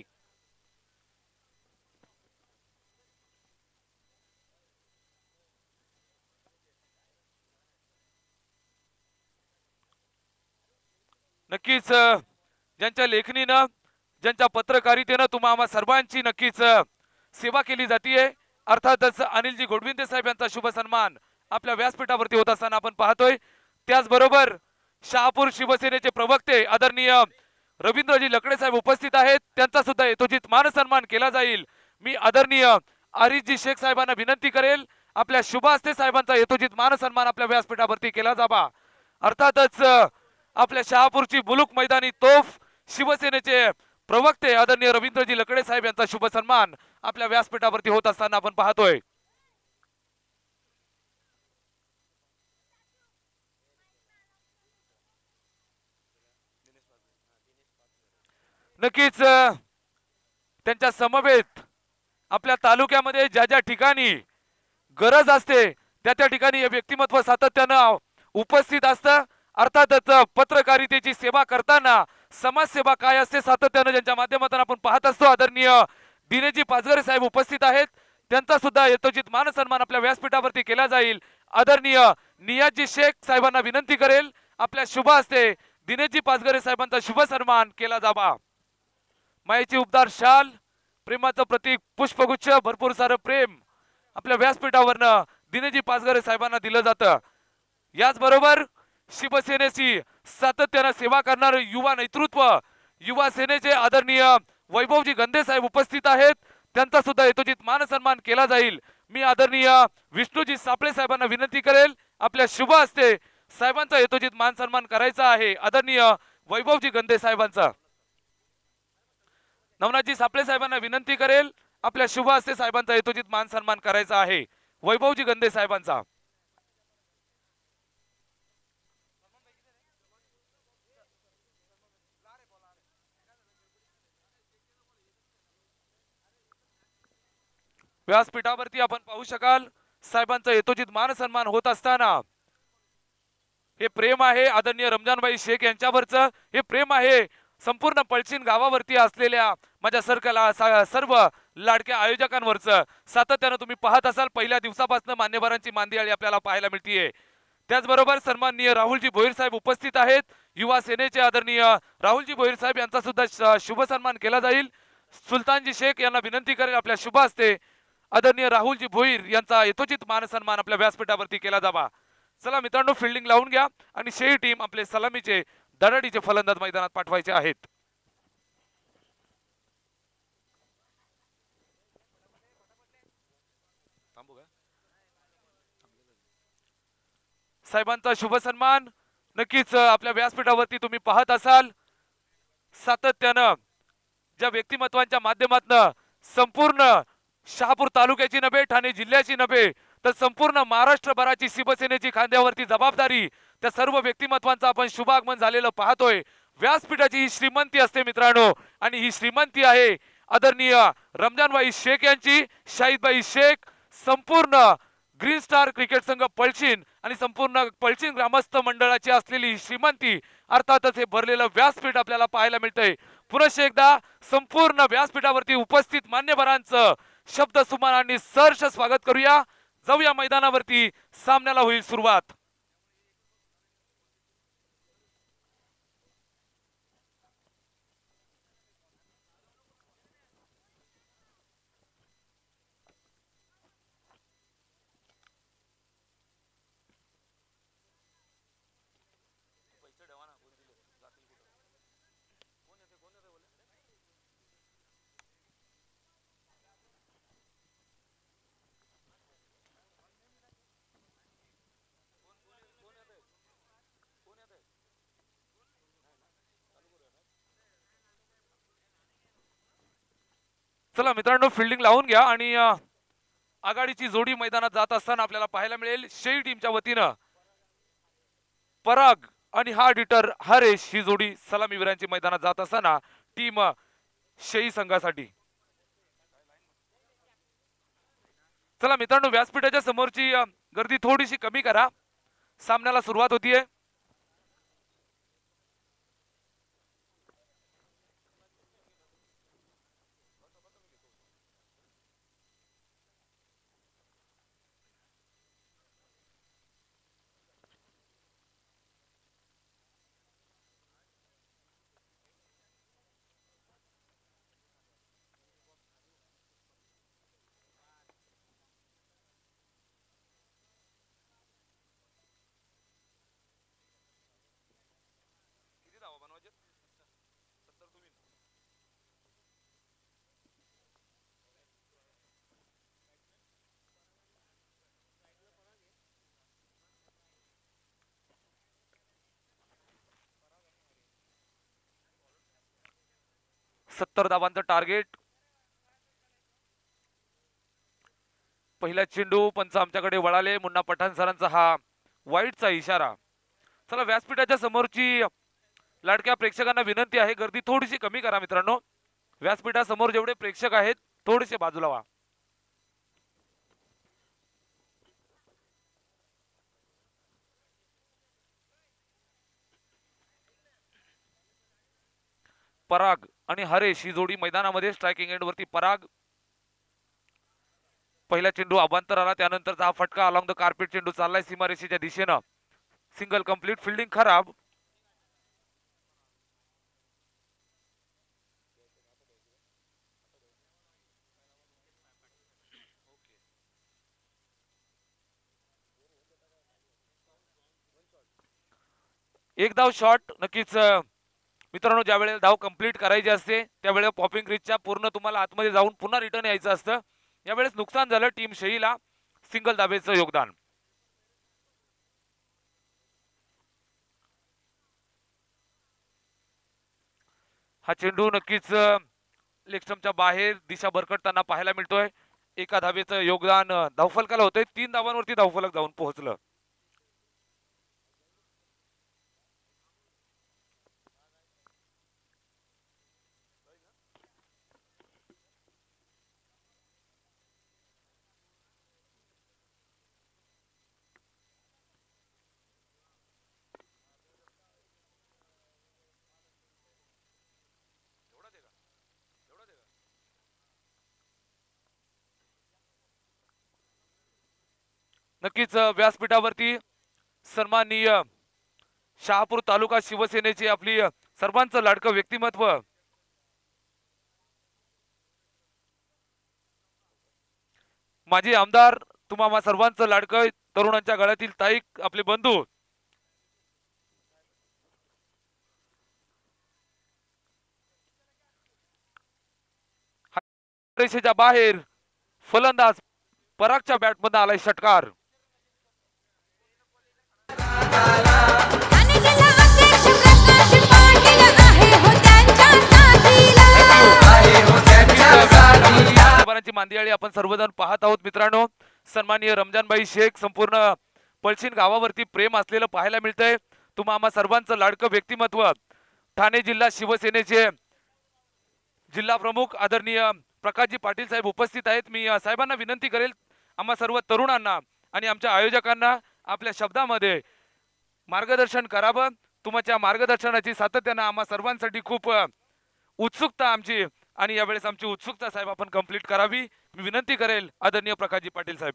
नक्कीच ज्यांच्या लेखणीनं ज्यांच्या पत्रकारितेनं तुम्हा आम्हा सर्वांची नक्कीच सेवा केली जातीये. अर्थातच अनिलजी गोडविंदे साहेब यांचा शुभ सन्मान आपल्या व्यासपीठावरती होत असताना आपण पाहतोय. त्याचबरोबर शहापूर शिवसेनेचे प्रवक्ते आदरणीय रवींद्रजी लकडे साहेब उपस्थित आहेत. त्यांचा सुद्धा यथोचित मान सन्मान केला जाईल. मी आदरणीय आरिफजी शेख साहेबांना विनंती करेल आपल्या शुभ हस्ते साहेबांचा यथोचित मान सन्मान आपल्या व्यासपीठावरती केला जावा. अर्थातच आपल्या शहापूरची बुलुक मैदानी तोफ शिवसेनेचे प्रवक्ते आदरणीय रवींद्रजी लकडे साहेब यांचा शुभ सन्मान आपल्या व्यासपीठावरती होत असताना आपण पाहतोय. नक्कीच त्यांच्या समवेत आपल्या तालुक्यामध्ये ज्या ज्या ठिकाणी गरज असते त्या त्या ठिकाणी हे व्यक्तिमत्व सातत्यानं उपस्थित असतं. अर्थातच पत्रकारितेची सेवा करताना समाजसेवा काय असते सातत्यानं ज्यांच्या माध्यमातून आपण पाहत असतो. आदरणीय दिनेशजी पाचगरे साहेब उपस्थित आहेत. त्यांचा सुद्धा यथोचित मान सन्मान आपल्या व्यासपीठावरती केला जाईल. आदरणीय नियाजी शेख साहेबांना विनंती करेल आपल्या शुभ हस्ते दिनेशजी पाचगरे साहेबांचा शुभ सन्मान केला जावा. मायेची उबदार शाल, प्रेमाचं प्रतीक पुष्पगुच्छ, भरपूर सारं प्रेम आपल्या व्यासपीठावरनं दिनेशजी पाचगरे साहेबांना दिलं जातं. याचबरोबर शिवसेनेची सातत्यानं सेवा करणारे युवा नेतृत्व युवा सेनेचे आदरणीय वैभवजी गंधे साहेब उपस्थित आहेत. त्यांचा सुद्धा यथोचित मान सन्मान केला जाईल. मी आदरणीय विष्णूजी सापळे साहेबांना विनंती करेल आपल्या शुभ हस्ते साहेबांचा यथोचित मान सन्मान करायचा आहे. आदरणीय वैभवजी गंधे साहेबांचा. नवनाथजी सापळे साहेबांना विनंती करेल आपल्या शुभ हस्ते साहेबांचा यथोचित मान सन्मान करायचा आहे. वैभवजी गंधे साहेबांचा. व्यासपीठावरती आपण पाहू शकाल साहेबांचा यथोचित मान सन्मान होत असताना हे प्रेम आहे आदरणीय रमजानभाई शेख यांच्यावरचं. हे प्रेम आहे संपूर्ण पळशीन गावावरती असलेल्या माझ्या सर्व लाडक्या आयोजकांवरचं. सातत्यानं तुम्ही पाहत असाल पहिल्या दिवसापासून मान्यवरांची मांदियाळी आपल्याला पाहायला मिळतीये. त्याचबरोबर सन्माननीय राहुलजी भोईर साहेब उपस्थित आहेत. युवा सेनेचे आदरणीय राहुलजी भोईर साहेब यांचा सुद्धा शुभ सन्मान केला जाईल. सुलतानजी शेख यांना विनंती करेल आपल्या शुभ हस्ते आदरणीय राहुलजी भोईर यांचा यथोचित मान सन्मान आपल्या व्यासपीठावरती केला जावा. चला मित्रांनो, फिल्डिंग लावून घ्या आणि शेही टीम आपले सलामीचे धडाडीचे फलंदाज मैदानात पाठवायचे आहेत. साहेबांचा शुभ सन्मान नक्कीच आपल्या व्यासपीठावरती तुम्ही पाहत असाल. सातत्यानं ज्या व्यक्तिमत्वांच्या माध्यमातून संपूर्ण शहापूर तालुक्याची नव्हे, ठाणे जिल्ह्याची नव्हे तर संपूर्ण महाराष्ट्रभराची शिवसेनेची खांद्यावरती जबाबदारी त्या सर्व व्यक्तिमत्वांचं आपण शुभागमन झालेलं पाहतोय. व्यासपीठाची ही श्रीमंती असते मित्रांनो, आणि ही श्रीमंती आहे आदरणीय रमजानभाई शेख यांची. शाहिदभाई शेख, संपूर्ण ग्रीन स्टार क्रिकेट संघ पळशीन आणि संपूर्ण पळशीन ग्रामस्थ मंडळाची असलेली श्रीमंती, अर्थातच हे भरलेलं व्यासपीठ आपल्याला पाहायला मिळतंय. पुनश्च एकदा संपूर्ण व्यासपीठावरती उपस्थित मान्यवरांचं शब्द सुमनांनी सहर्ष स्वागत करूया. जाऊया मैदानावरती, सामन्याला होईल सुरुवात. चला मित्रांनो, फिल्डिंग लावून घ्या आणि आघाडीची जोडी मैदानात जात असताना आपल्याला पाहायला मिळेल शेई टीमच्या वतीनं पराग आणि हार्ड हिटर हरेश ही जोडी सलामीवीरांची मैदानात जात असताना टीम शेई संघासाठी. चला मित्रांनो, व्यासपीठाच्या समोरची गर्दी थोडीशी कमी करा. सामन्याला सुरुवात होतीये. सत्तर धावांचं टार्गेट. पहिला चेंडू पंच आमच्याकडे वळाले. मुन्ना पठाण सरांचा हा वाईटचा इशारा. चला व्यासपीठाच्या समोरची लाडक्या प्रेक्षकांना विनंती आहे, गर्दी थोडीशी कमी करा मित्रांनो. व्यासपीठासमोर जेवढे प्रेक्षक आहेत थोडेसे बाजूला व्हा. पराग आणि हरेश ही जोडी मैदानामध्ये स्ट्रायकिंग एंड वरती. पराग पहिला चेंडू अभांतर आला, त्यानंतरचा हा फटका अलॉंग द कार्पेट चेंडू चाललाय सीमारेषेच्या दिशेनं. Single complete. फिल्डिंग खराब. एक धाव शॉट. नक्कीच मित्रांनो, ज्या वेळेला धाव कंप्लीट करायची असते त्यावेळेला पॉपिंग रिचच्या पूर्ण तुम्हाला आतमध्ये जाऊन पुन्हा रिटर्न यायचं असतं. यावेळेस नुकसान झालं टीम शेईला. सिंगल धावेचं योगदान. हा चेंडू नक्कीच लेग स्टंपच्या बाहेर दिशा भरकटताना पाहायला मिळतोय. एका धावेचं योगदान धावफलकाला होतंय. 3 धावांवरती धावफलक जाऊन पोहोचलं. नक्कीच व्यासपीठावरती सन्माननीय शहापूर तालुका शिवसेनेचे आपली सर्वांचं लाडकं व्यक्तिमत्व माजी आमदार तुम्हा सर्वांचं लाडकं तरुणांच्या गळ्यातील ताईक आपले बंधू रेषेच्या बाहेर फलंदाज परागच्या बॅटमध्ये आलाय षटकार. ठाणे जिल्हा अध्यक्ष प्रकाश पाटील आहे हो त्यांच्या साथीला. मांदियाळी आपण सर्वजण पाहत आहोत मित्रांनो. सन्माननीय रमजानबाई शेख संपूर्ण पळशीन गावावरती प्रेम असलेलं पाहायला मिळतंय. तुम्हा आम्हा सर्वांचं लाडकं व्यक्तिमत्व ठाणे जिल्हा शिवसेनेचे जिल्हा प्रमुख आदरणीय प्रकाशजी पाटील साहेब उपस्थित आहेत. मी साहेबांना विनंती करेल आम्हा सर्व तरुणांना आणि आमच्या आयोजकांना आपल्या शब्दामध्ये मार्गदर्शन करावं. तुमच्या मार्गदर्शनाची सातत्यानं आम्हा सर्वांसाठी खूप उत्सुकता आमची आणि यावेळेस आमची उत्सुकता साहेब आपण कंप्लीट करावी. मी विनंती करेल आदरणीय प्रकाशजी पाटील साहेब.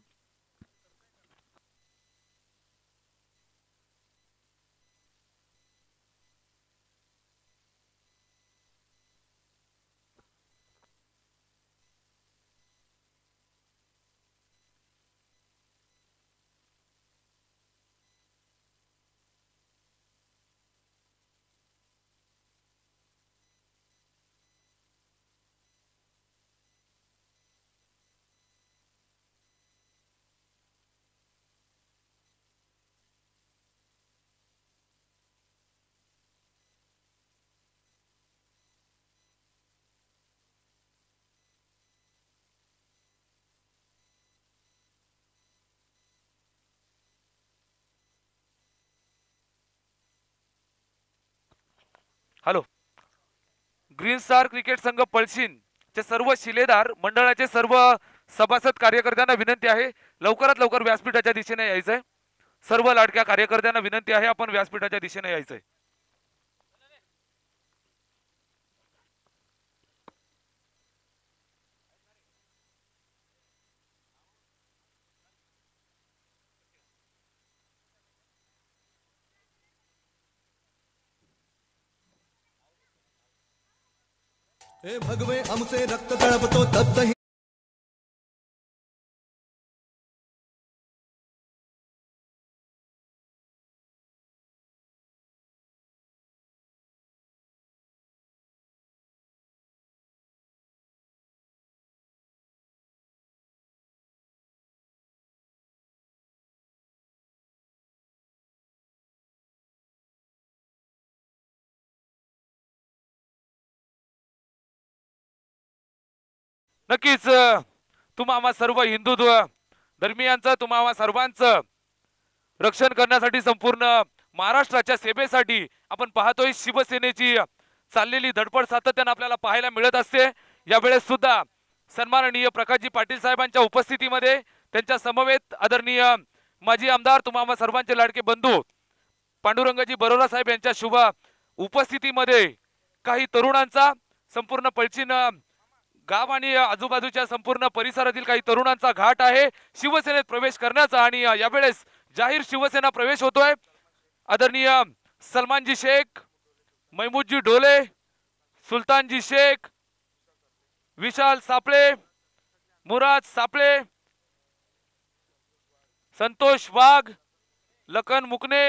हॅलो. ग्रीन स्टार क्रिकेट संघ पळशीन चे सर्व शिलेदार मंडळाचे सर्व सभासद कार्यकर्त्यांना विनंती आहे लवकरात लवकर व्यासपीठाच्या दिशेने यायचंय. सर्व लाडक्या कार्यकर्त्यांना विनंती आहे आपण व्यासपीठाच्या दिशेने यायचंय. हे भगवे आमचे रक्त तळपतो तप्त नक्कीच तुम्हा सर्व हिंदुत्व धर्मियांचं तुम्हा सर्वांचं रक्षण करण्यासाठी संपूर्ण महाराष्ट्राच्या सेवेसाठी आपण पाहतोय शिवसेनेची चाललेली धडपड सातत्याने आपल्याला पाहायला मिळत असते. यावेळेस सुद्धा सन्माननीय प्रकाशजी पाटील साहेबांच्या उपस्थितीमध्ये त्यांच्या समवेत आदरणीय माजी आमदार तुम्हा सर्वांचे लाडके बंधू पांडुरंगजी बरोरा साहेब यांच्या शुभ उपस्थितीमध्ये काही तरुणांचा संपूर्ण पळशीन गाव आणि आजूबाजूच्या संपूर्ण परिसरातील काही तरुणांचा घाट आहे शिवसेनेत प्रवेश करण्याचा आणि यावेळेस जाहीर शिवसेना प्रवेश होतोय. आदरणीय सलमानजी शेख, महमूदजी ढोले, सुलतानजी शेख, विशाल सापळे, मुराद सापळे, संतोष वाघ, लखन मुकणे,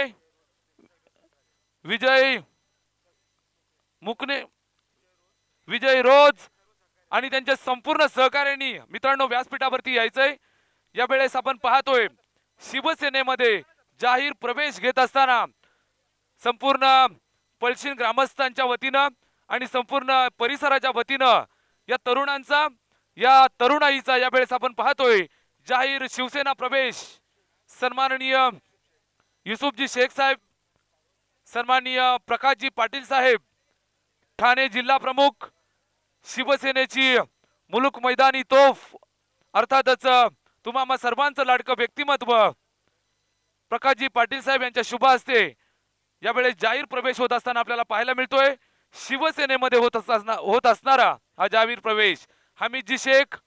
विजय मुकणे, विजय रोज आणि त्यांच्या संपूर्ण सहकार्यांनी मित्रांनो व्यासपीठावरती यायचंय. यावेळेस आपण पाहतोय शिवसेनेमध्ये जाहीर प्रवेश घेत असताना संपूर्ण पळशीन ग्रामस्थांच्या वतीनं आणि संपूर्ण परिसराच्या वतीनं या तरुणांचा या तरुणाईचा यावेळेस आपण पाहतोय जाहीर शिवसेना प्रवेश. सन्माननीय युसुफजी शेख साहेब, सन्माननीय प्रकाशजी पाटील साहेब, ठाणे जिल्हा प्रमुख, शिवसेनेची मुलुक मैदानी तोफ अर्थातच तुम्हा सर्वांचं लाडकं व्यक्तिमत्व प्रकाशजी पाटील साहेब यांच्या शुभ हस्ते यावेळेस जाहीर प्रवेश होत असताना आपल्याला पाहायला मिळतोय. शिवसेनेमध्ये होत असणारा हा जाहीर प्रवेश हमीदजी शेख,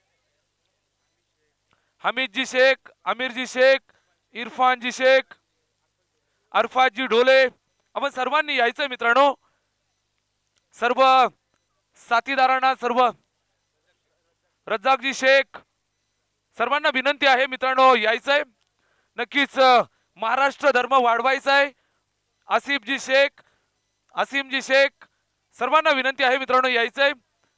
हमीदजी शेख, अमीरजी शेख, इरफानजी शेख, अरफातजी ढोले आपण सर्वांनी यायचं मित्रांनो. सर्व साथीदारांना, सर्व रज्जाकजी शेख सर्वांना विनंती आहे मित्रांनो यायचंय. नक्कीच महाराष्ट्र धर्म वाढवायचा आहे. आसिफजी शेख, असीमजी शेख सर्वांना विनंती आहे मित्रांनो यायचंय.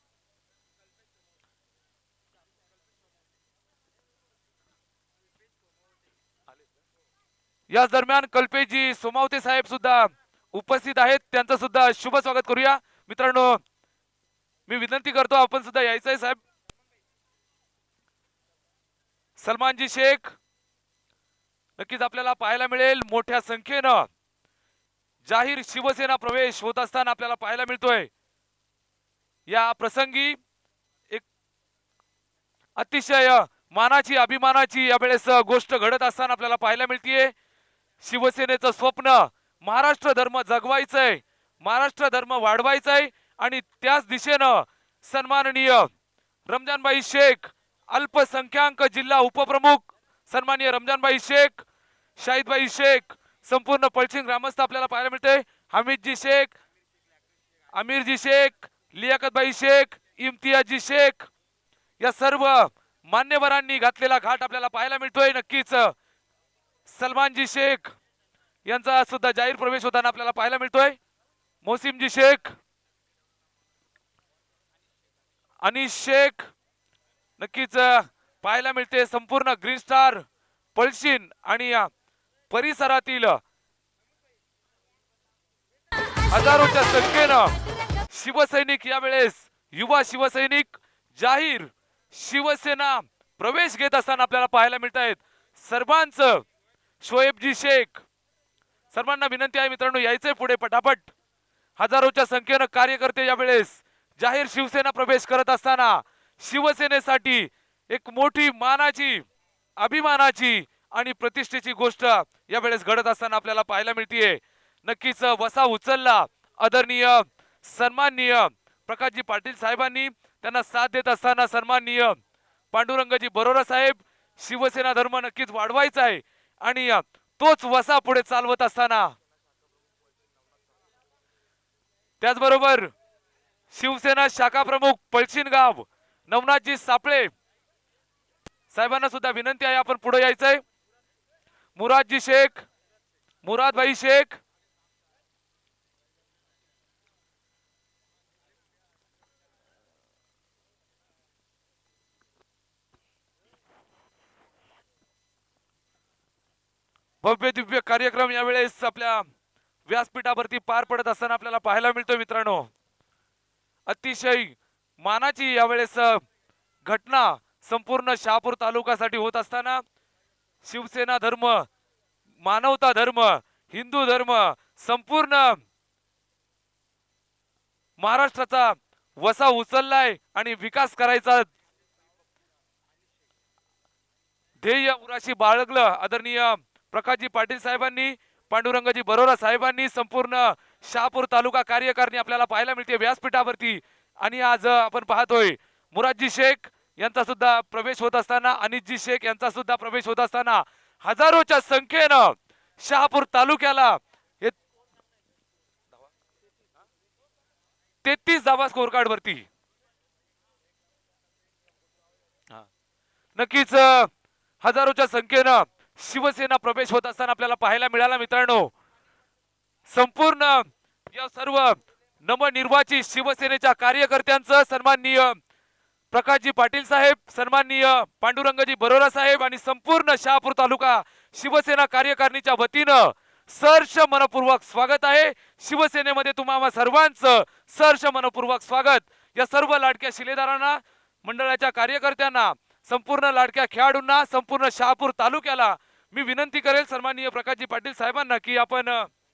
याच दरम्यान कल्पेशजी सोमावते साहेब सुद्धा उपस्थित आहेत, त्यांचं सुद्धा शुभ स्वागत करूया मित्रांनो. मी विनंती करतो आपण सुद्धा यायचंय साहेब. सलमानजी शेख नक्कीच आपल्याला पाहायला मिळेल मोठ्या संख्येनं जाहीर शिवसेना प्रवेश होत असताना आपल्याला पाहायला मिळतोय. या प्रसंगी एक अतिशय मानाची अभिमानाची यावेळेस गोष्ट घडत असताना आपल्याला पाहायला मिळतीये. शिवसेनेचं स्वप्न महाराष्ट्र धर्म जगवायचंय, महाराष्ट्र धर्म वाढवायचाय आणि त्याच दिशेनं सन्माननीय रमजानबाई शेख, अल्पसंख्याक जिल्हा उपप्रमुख सन्माननीय रमजानबाई शेख, शाहिदबाई शेख, संपूर्ण पळशीन ग्रामस्थ आपल्याला पाहायला मिळते. हमीदजी शेख, अमीरजी शेख, लियाकतबाई शेख, इम्तियाजी शेख या सर्व मान्यवरांनी घातलेला घाट आपल्याला पाहायला मिळतोय. नक्कीच सलमानजी शेख यांचा सुद्धा जाहीर प्रवेश होताना आपल्याला पाहायला मिळतोय. मोसिमजी शेख, अनिश शेख नक्कीच पाहायला मिळते. संपूर्ण ग्रीन स्टार पळशीन आणि परिसरातील हजारोच्या संख्येनं शिवसैनिक यावेळेस युवा शिवसैनिक जाहीर शिवसेना प्रवेश घेत असताना आपल्याला पाहायला मिळत आहेत. सर्वांचं शोएबजी शेख सर्वांना विनंती आहे मित्रांनो यायचंय पुढे पटापट. हजारोच्या संख्येनं कार्यकर्ते यावेळेस जाहीर शिवसेना प्रवेश करत असताना शिवसेनेसाठी एक मोठी मानाची, अभिमानाची आणि प्रतिष्ठेची गोष्ट यावेळेस घडत असताना आपल्याला पाहायला मिळतीये. नक्कीच वसा उचलला आदरणीय सन्माननीय प्रकाशजी पाटील साहेबांनी, त्यांना साथ देत असताना सन्माननीय पांडुरंगजी बरोरा साहेब. शिवसेना धर्म नक्कीच वाढवायचा आहे आणि तोच वसा पुढे चालवत असताना त्याचबरोबर शिवसेना शाखा प्रमुख पळशीनगाव नवनाथजी सापळे साहेबांना सुद्धा विनंती आहे आपण पुढे यायचंय. मुरादजी शेख, मुरादभाई शेख, भव्य दिव्य कार्यक्रम यावेळेस आपल्या व्यासपीठावरती पार पडत असताना आपल्याला पाहायला मिळतोय. मित्रांनो, अतिशय मानाची यावेळेस घटना संपूर्ण शहापूर तालुक्यासाठी होत असताना शिवसेना धर्म, मानवता धर्म, हिंदू धर्म, संपूर्ण महाराष्ट्राचा वसा उचललाय आणि विकास करायचा ध्येय उराशी बाळगलं आदरणीय प्रकाशजी पाटील साहेबांनी, पांडुरंगजी बरोरा साहेबांनी, संपूर्ण शहापूर तालुका कार्यकारिणी आपल्याला पाहायला मिळते व्यासपीठावरती. आणि आज आपण पाहतोय मुरादजी शेख यांचा सुद्धा प्रवेश होत असताना, अनिसजी शेख यांचा सुद्धा प्रवेश होत असताना हजारोच्या संख्येनं शहापूर तालुक्याला 33 धावा स्कोर कार्ड वरती. नक्कीच हजारोच्या संख्येनं शिवसेना प्रवेश होत असताना आपल्याला पाहायला मिळाला. मित्रांनो, संपूर्ण या सर्व नवनिर्वाचित शिवसेनेच्या कार्यकर्त्यांचं सन्माननीय प्रकाशजी पाटील साहेब, सन्माननीय पांडुरंगजी बरोरा साहेब आणि संपूर्ण शहापूर तालुका शिवसेना कार्यकारिणीच्या वतीनं सहर्ष मनपूर्वक स्वागत आहे. शिवसेनेमध्ये तुम्हा सर्वांचं सहर्ष मनपूर्वक स्वागत. या सर्व लाडक्या शिलेदारांना, मंडळाच्या कार्यकर्त्यांना, संपूर्ण लाडक्या खेळाडूंना, संपूर्ण शहापूर तालुक्याला मी विनंती करेल सन्माननीय प्रकाशजी पाटील साहेबांना की आपण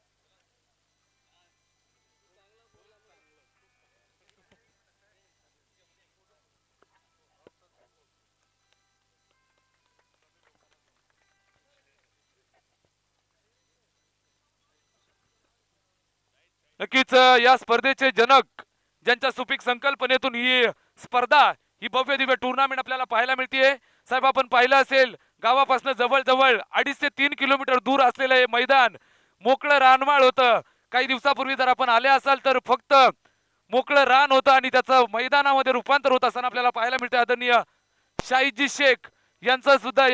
नक्कीच या स्पर्धेचे जनक, ज्यांच्या सुपीक संकल्पनेतून ही स्पर्धा, ही भव्य दिव्य टुर्नामेंट आपल्याला पाहायला मिळते. साहेब, आपण पाहिलं असेल गावापासून जवळ 2.5 ते 3 किलोमीटर दूर असलेलं हे मैदान मोकळं रानमाळ होतं. काही दिवसापूर्वी जर आपण आले असाल तर फक्त मोकळं रान होतं आणि त्याचं मैदानामध्ये रूपांतर होत असताना आपल्याला पाहायला मिळते. आदरणीय शाहिदजी शेख यांचा सुद्धा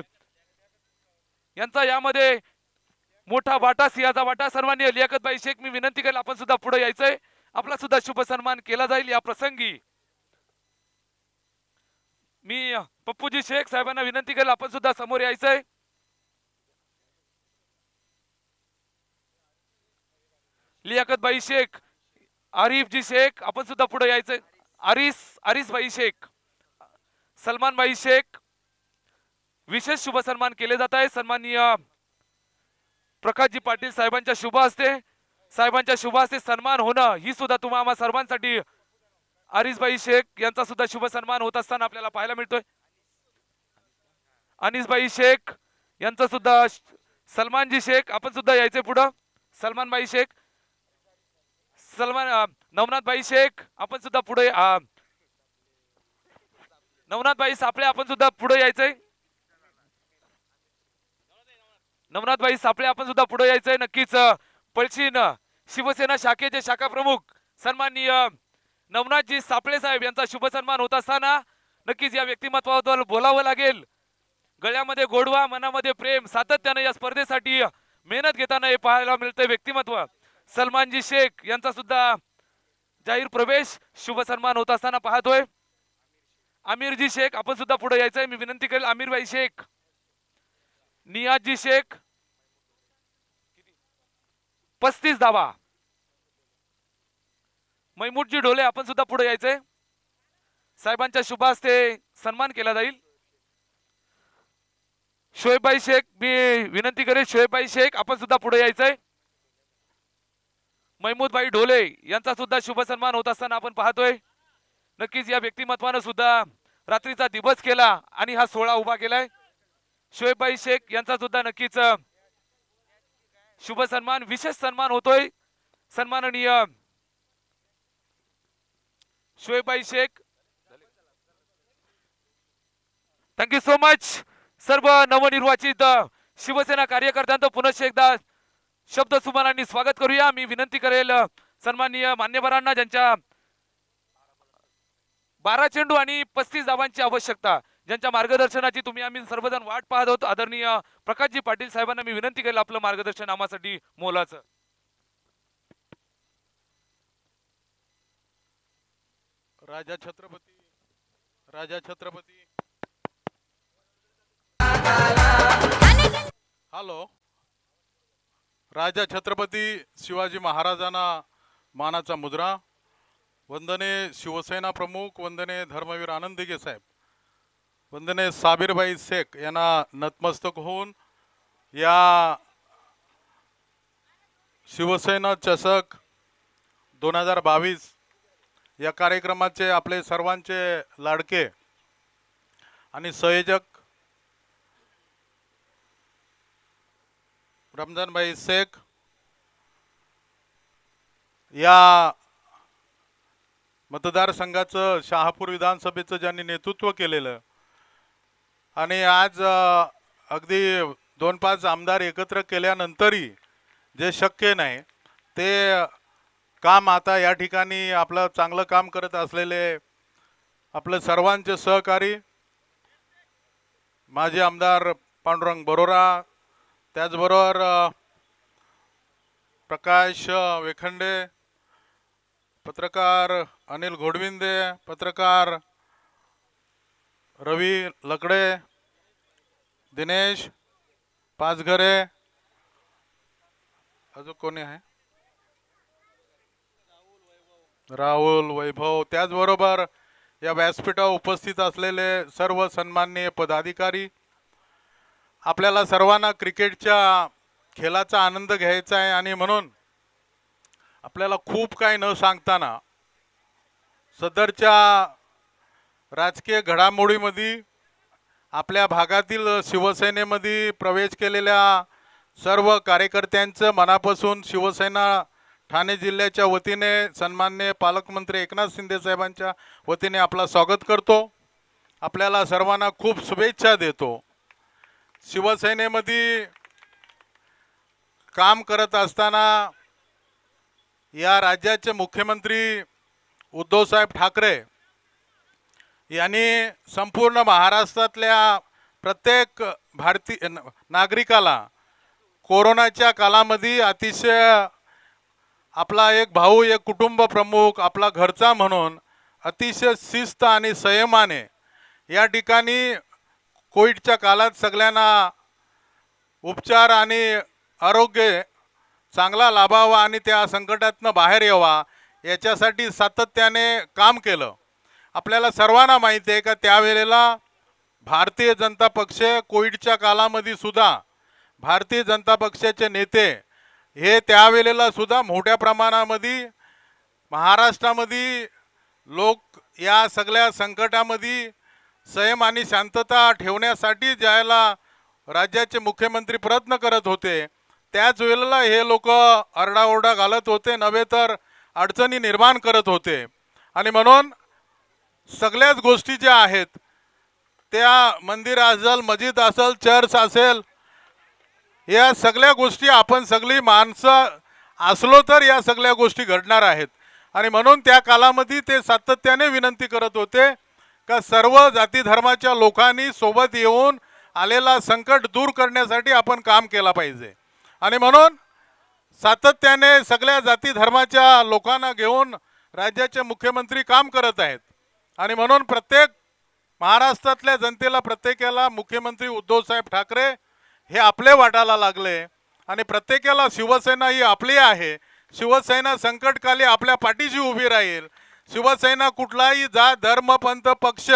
यामध्ये मोठा वाटा, सिंहाचा वाटा. सन्माननीय लियाकतबाई शेख, मी विनंती करेल आपण सुद्धा पुढे यायचंय. आपला सुद्धा शुभ सन्मान केला जाईल या प्रसंगी. मी पप्पूजी शेख साहेबांना विनंती करेल आपण सुद्धा समोर यायचंय. लियाकतबाई शेख, आरिफजी शेख, आपण सुद्धा पुढे यायचंय. आरिसबाई शेख, सलमानबाई शेख, विशेष शुभ सन्मान केले जात आहे सन्माननीय प्रकाशजी पाटील साहेबांच्या शुभ हस्ते सन्मान होणं ही सुद्धा तुम्हा सर्वांसाठी आरिसबाई शेख यांचा सुद्धा शुभ सन्मान होत असताना आपल्याला पाहायला मिळतोय. अनिसबाई शेख यांचा सुद्धा, सलमानजी शेख आपण सुद्धा यायचे पुढं. सलमानबाई शेख, नवनाथबाई शेख आपण सुद्धा पुढे. नवनाथबाई सापळे आपण सुद्धा पुढे यायचंय. नवनाथबाई सापळे आपण सुद्धा पुढे यायचंय. नक्कीच पळशीन शिवसेना शाखेचे शाखा प्रमुख सन्माननीय नवनाथजी सापळे साहेब यांचा शुभ सन्मान होत असताना नक्कीच या व्यक्तिमत्वाबद्दल बोलावं लागेल. गळ्यामध्ये गोडवा, मनामध्ये प्रेम, सातत्याने या स्पर्धेसाठी मेहनत घेताना हे पाहायला मिळतंय व्यक्तिमत्व. सलमानजी शेख यांचा सुद्धा जाहीर प्रवेश, शुभ सन्मान होत असताना पाहतोय. आमिरजी शेख आपण सुद्धा पुढे यायचंय. मी विनंती करेल आमिरबाई शेख, नियाजी शेख, 35 धावा. मैमूदजी ढोले आपण सुद्धा पुढे यायचंय. साहेबांच्या शुभ हस्ते सन्मान केला जाईल. शोएबाई शेख, मी विनंती करेल शोएबाई शेख आपण सुद्धा पुढे यायचंय. महमूदभाई ढोले यांचा सुद्धा शुभ सन्मान होत असताना आपण पाहतोय. नक्कीच या व्यक्तिमत्वानं सुद्धा रात्रीचा दिवस केला आणि हा सोहळा उभा केलाय. शोएबभाई शेख यांचा सुद्धा नक्कीच शुभ सन्मान, विशेष सन्मान होतोय. सन्माननीय Shoaibbhai Shaikh, thank you so much. सर्व नवनिर्वाचित शिवसेना कार्यकर्त्यांचं पुनश्च एकदा शब्द सुमनांनी स्वागत करूया. मी विनंती करेल सन्माननीय मान्यवरांना, ज्यांच्या 12 चेंडू आणि 35 धावांची आवश्यकता, ज्यांच्या मार्गदर्शनाची तुम्ही आम्ही सर्वजण वाट पाहत होतो, आदरणीय प्रकाशजी पाटील साहेबांना मी विनंती केलं आपलं मार्गदर्शन आम्हासाठी मोलाचं. राजा छत्रपती हॅलो. राजा छत्रपती शिवाजी महाराजांना मानाचा मुद्रा. वंदने शिवसेना प्रमुख, वंदने धर्मवीर आनंद दिघे साहेब, वंदने साबिरबाई शेख यांना नतमस्तक होऊन या शिवसेना चषक 2022 या कार्यक्रमाचे आपले सर्वांचे लाडके आणि संयोजक रमजानभाई शेख, या मतदारसंघाचं शहापूर विधानसभेचं ज्यांनी नेतृत्व केलेलं आणि आज अगदी 2-5 आमदार एकत्र केल्यानंतरही जे शक्य नाही ते काम आता या ठिकाणी आपलं चांगलं काम करत असलेले आपले सर्वांचे सहकारी माजी आमदार पांडुरंग बरोरा, त्याचबरोबर प्रकाश वेखंडे, पत्रकार अनिल घोडविंदे, पत्रकार रवी लकडे, दिनेश पाचघरे, अजून कोणी आहे, राहुल वैभव, त्याचबरोबर या व्यासपीठावर उपस्थित असलेले सर्व सन्माननीय पदाधिकारी. आपल्याला सर्वांना क्रिकेटच्या खेळाचा आनंद घ्यायचा आहे आणि म्हणून आपल्याला खूप काही न सांगताना सदरच्या राजकीय घडामोडीमध्ये आपल्या भागातील शिवसेनेमध्ये प्रवेश केलेल्या सर्व कार्यकर्त्यांचं मनापासून शिवसेना ठाणे जिल्ह्याच्या वतीने सन्माननीय पालकमंत्री एकनाथ शिंदे साहेबांच्या वतीने आपला स्वागत करतो. आपल्याला सर्वांना खूप शुभेच्छा देतो. शिवसेनेमध्ये काम करत असताना या राज्याचे मुख्यमंत्री उद्धवसाहेब ठाकरे यांनी संपूर्ण महाराष्ट्रातल्या प्रत्येक भारतीय नागरिकाला कोरोनाच्या काळामध्ये अतिशय आपला एक भाऊ, एक कुटुंब प्रमुख, आपला घरचा म्हणून अतिशय शिस्त आणि संयमाने या ठिकाणी कोविडच्या काळात सगळ्यांना उपचार आणि आरोग्य चांगला लाभावा आणि त्या संकटातनं बाहेर यावा याच्यासाठी सातत्याने काम केलं. आपल्याला सर्वांना माहिती आहे का त्यावेळेला भारतीय जनता पक्ष कोविडच्या काळामध्ये सुद्धा भारतीय जनता पक्षाचे नेते हे त्यावेळेला सुद्धा मोठ्या प्रमाणामध्ये महाराष्ट्रामध्ये लोक या सगळ्या संकटामध्ये संयम आणि शांतता ठेवण्यासाठी ज्याला राज्याचे मुख्यमंत्री प्रयत्न करत होते त्याच वेळेला हे लोक आरडाओरडा घालत होते, नव्हे तर अडचणी निर्माण करत होते. आणि म्हणून सगळ्याच गोष्टी ज्या आहेत त्या मंदिर असेल, मस्जिद असेल, चर्च असेल, या सगळ्या गोष्टी आपण सगळी माणसं असलो तर या सगळ्या गोष्टी घडणार आहेत. आणि म्हणून त्या काळामध्ये ते सातत्याने विनंती करत होते का सर्व जाती धर्माच्या लोकांनी सोबत येऊन आलेला संकट दूर करण्यासाठी आपण काम केला पाहिजे. आणि म्हणून सातत्याने सगळ्या जाती धर्माच्या लोकांना घेऊन राज्याचे मुख्यमंत्री काम करत आहेत. आणि म्हणून प्रत्येक महाराष्ट्रातल्या जनतेला प्रत्येकाला मुख्यमंत्री उद्धवसाहेब ठाकरे हे आपले वाटायला लागले आणि प्रत्येकाला शिवसेना ही आपली आहे. शिवसेना संकटकाली आपल्या पाठीशी उभी राहील. शिवसेना कुठलाही जात धर्म पंथ पक्ष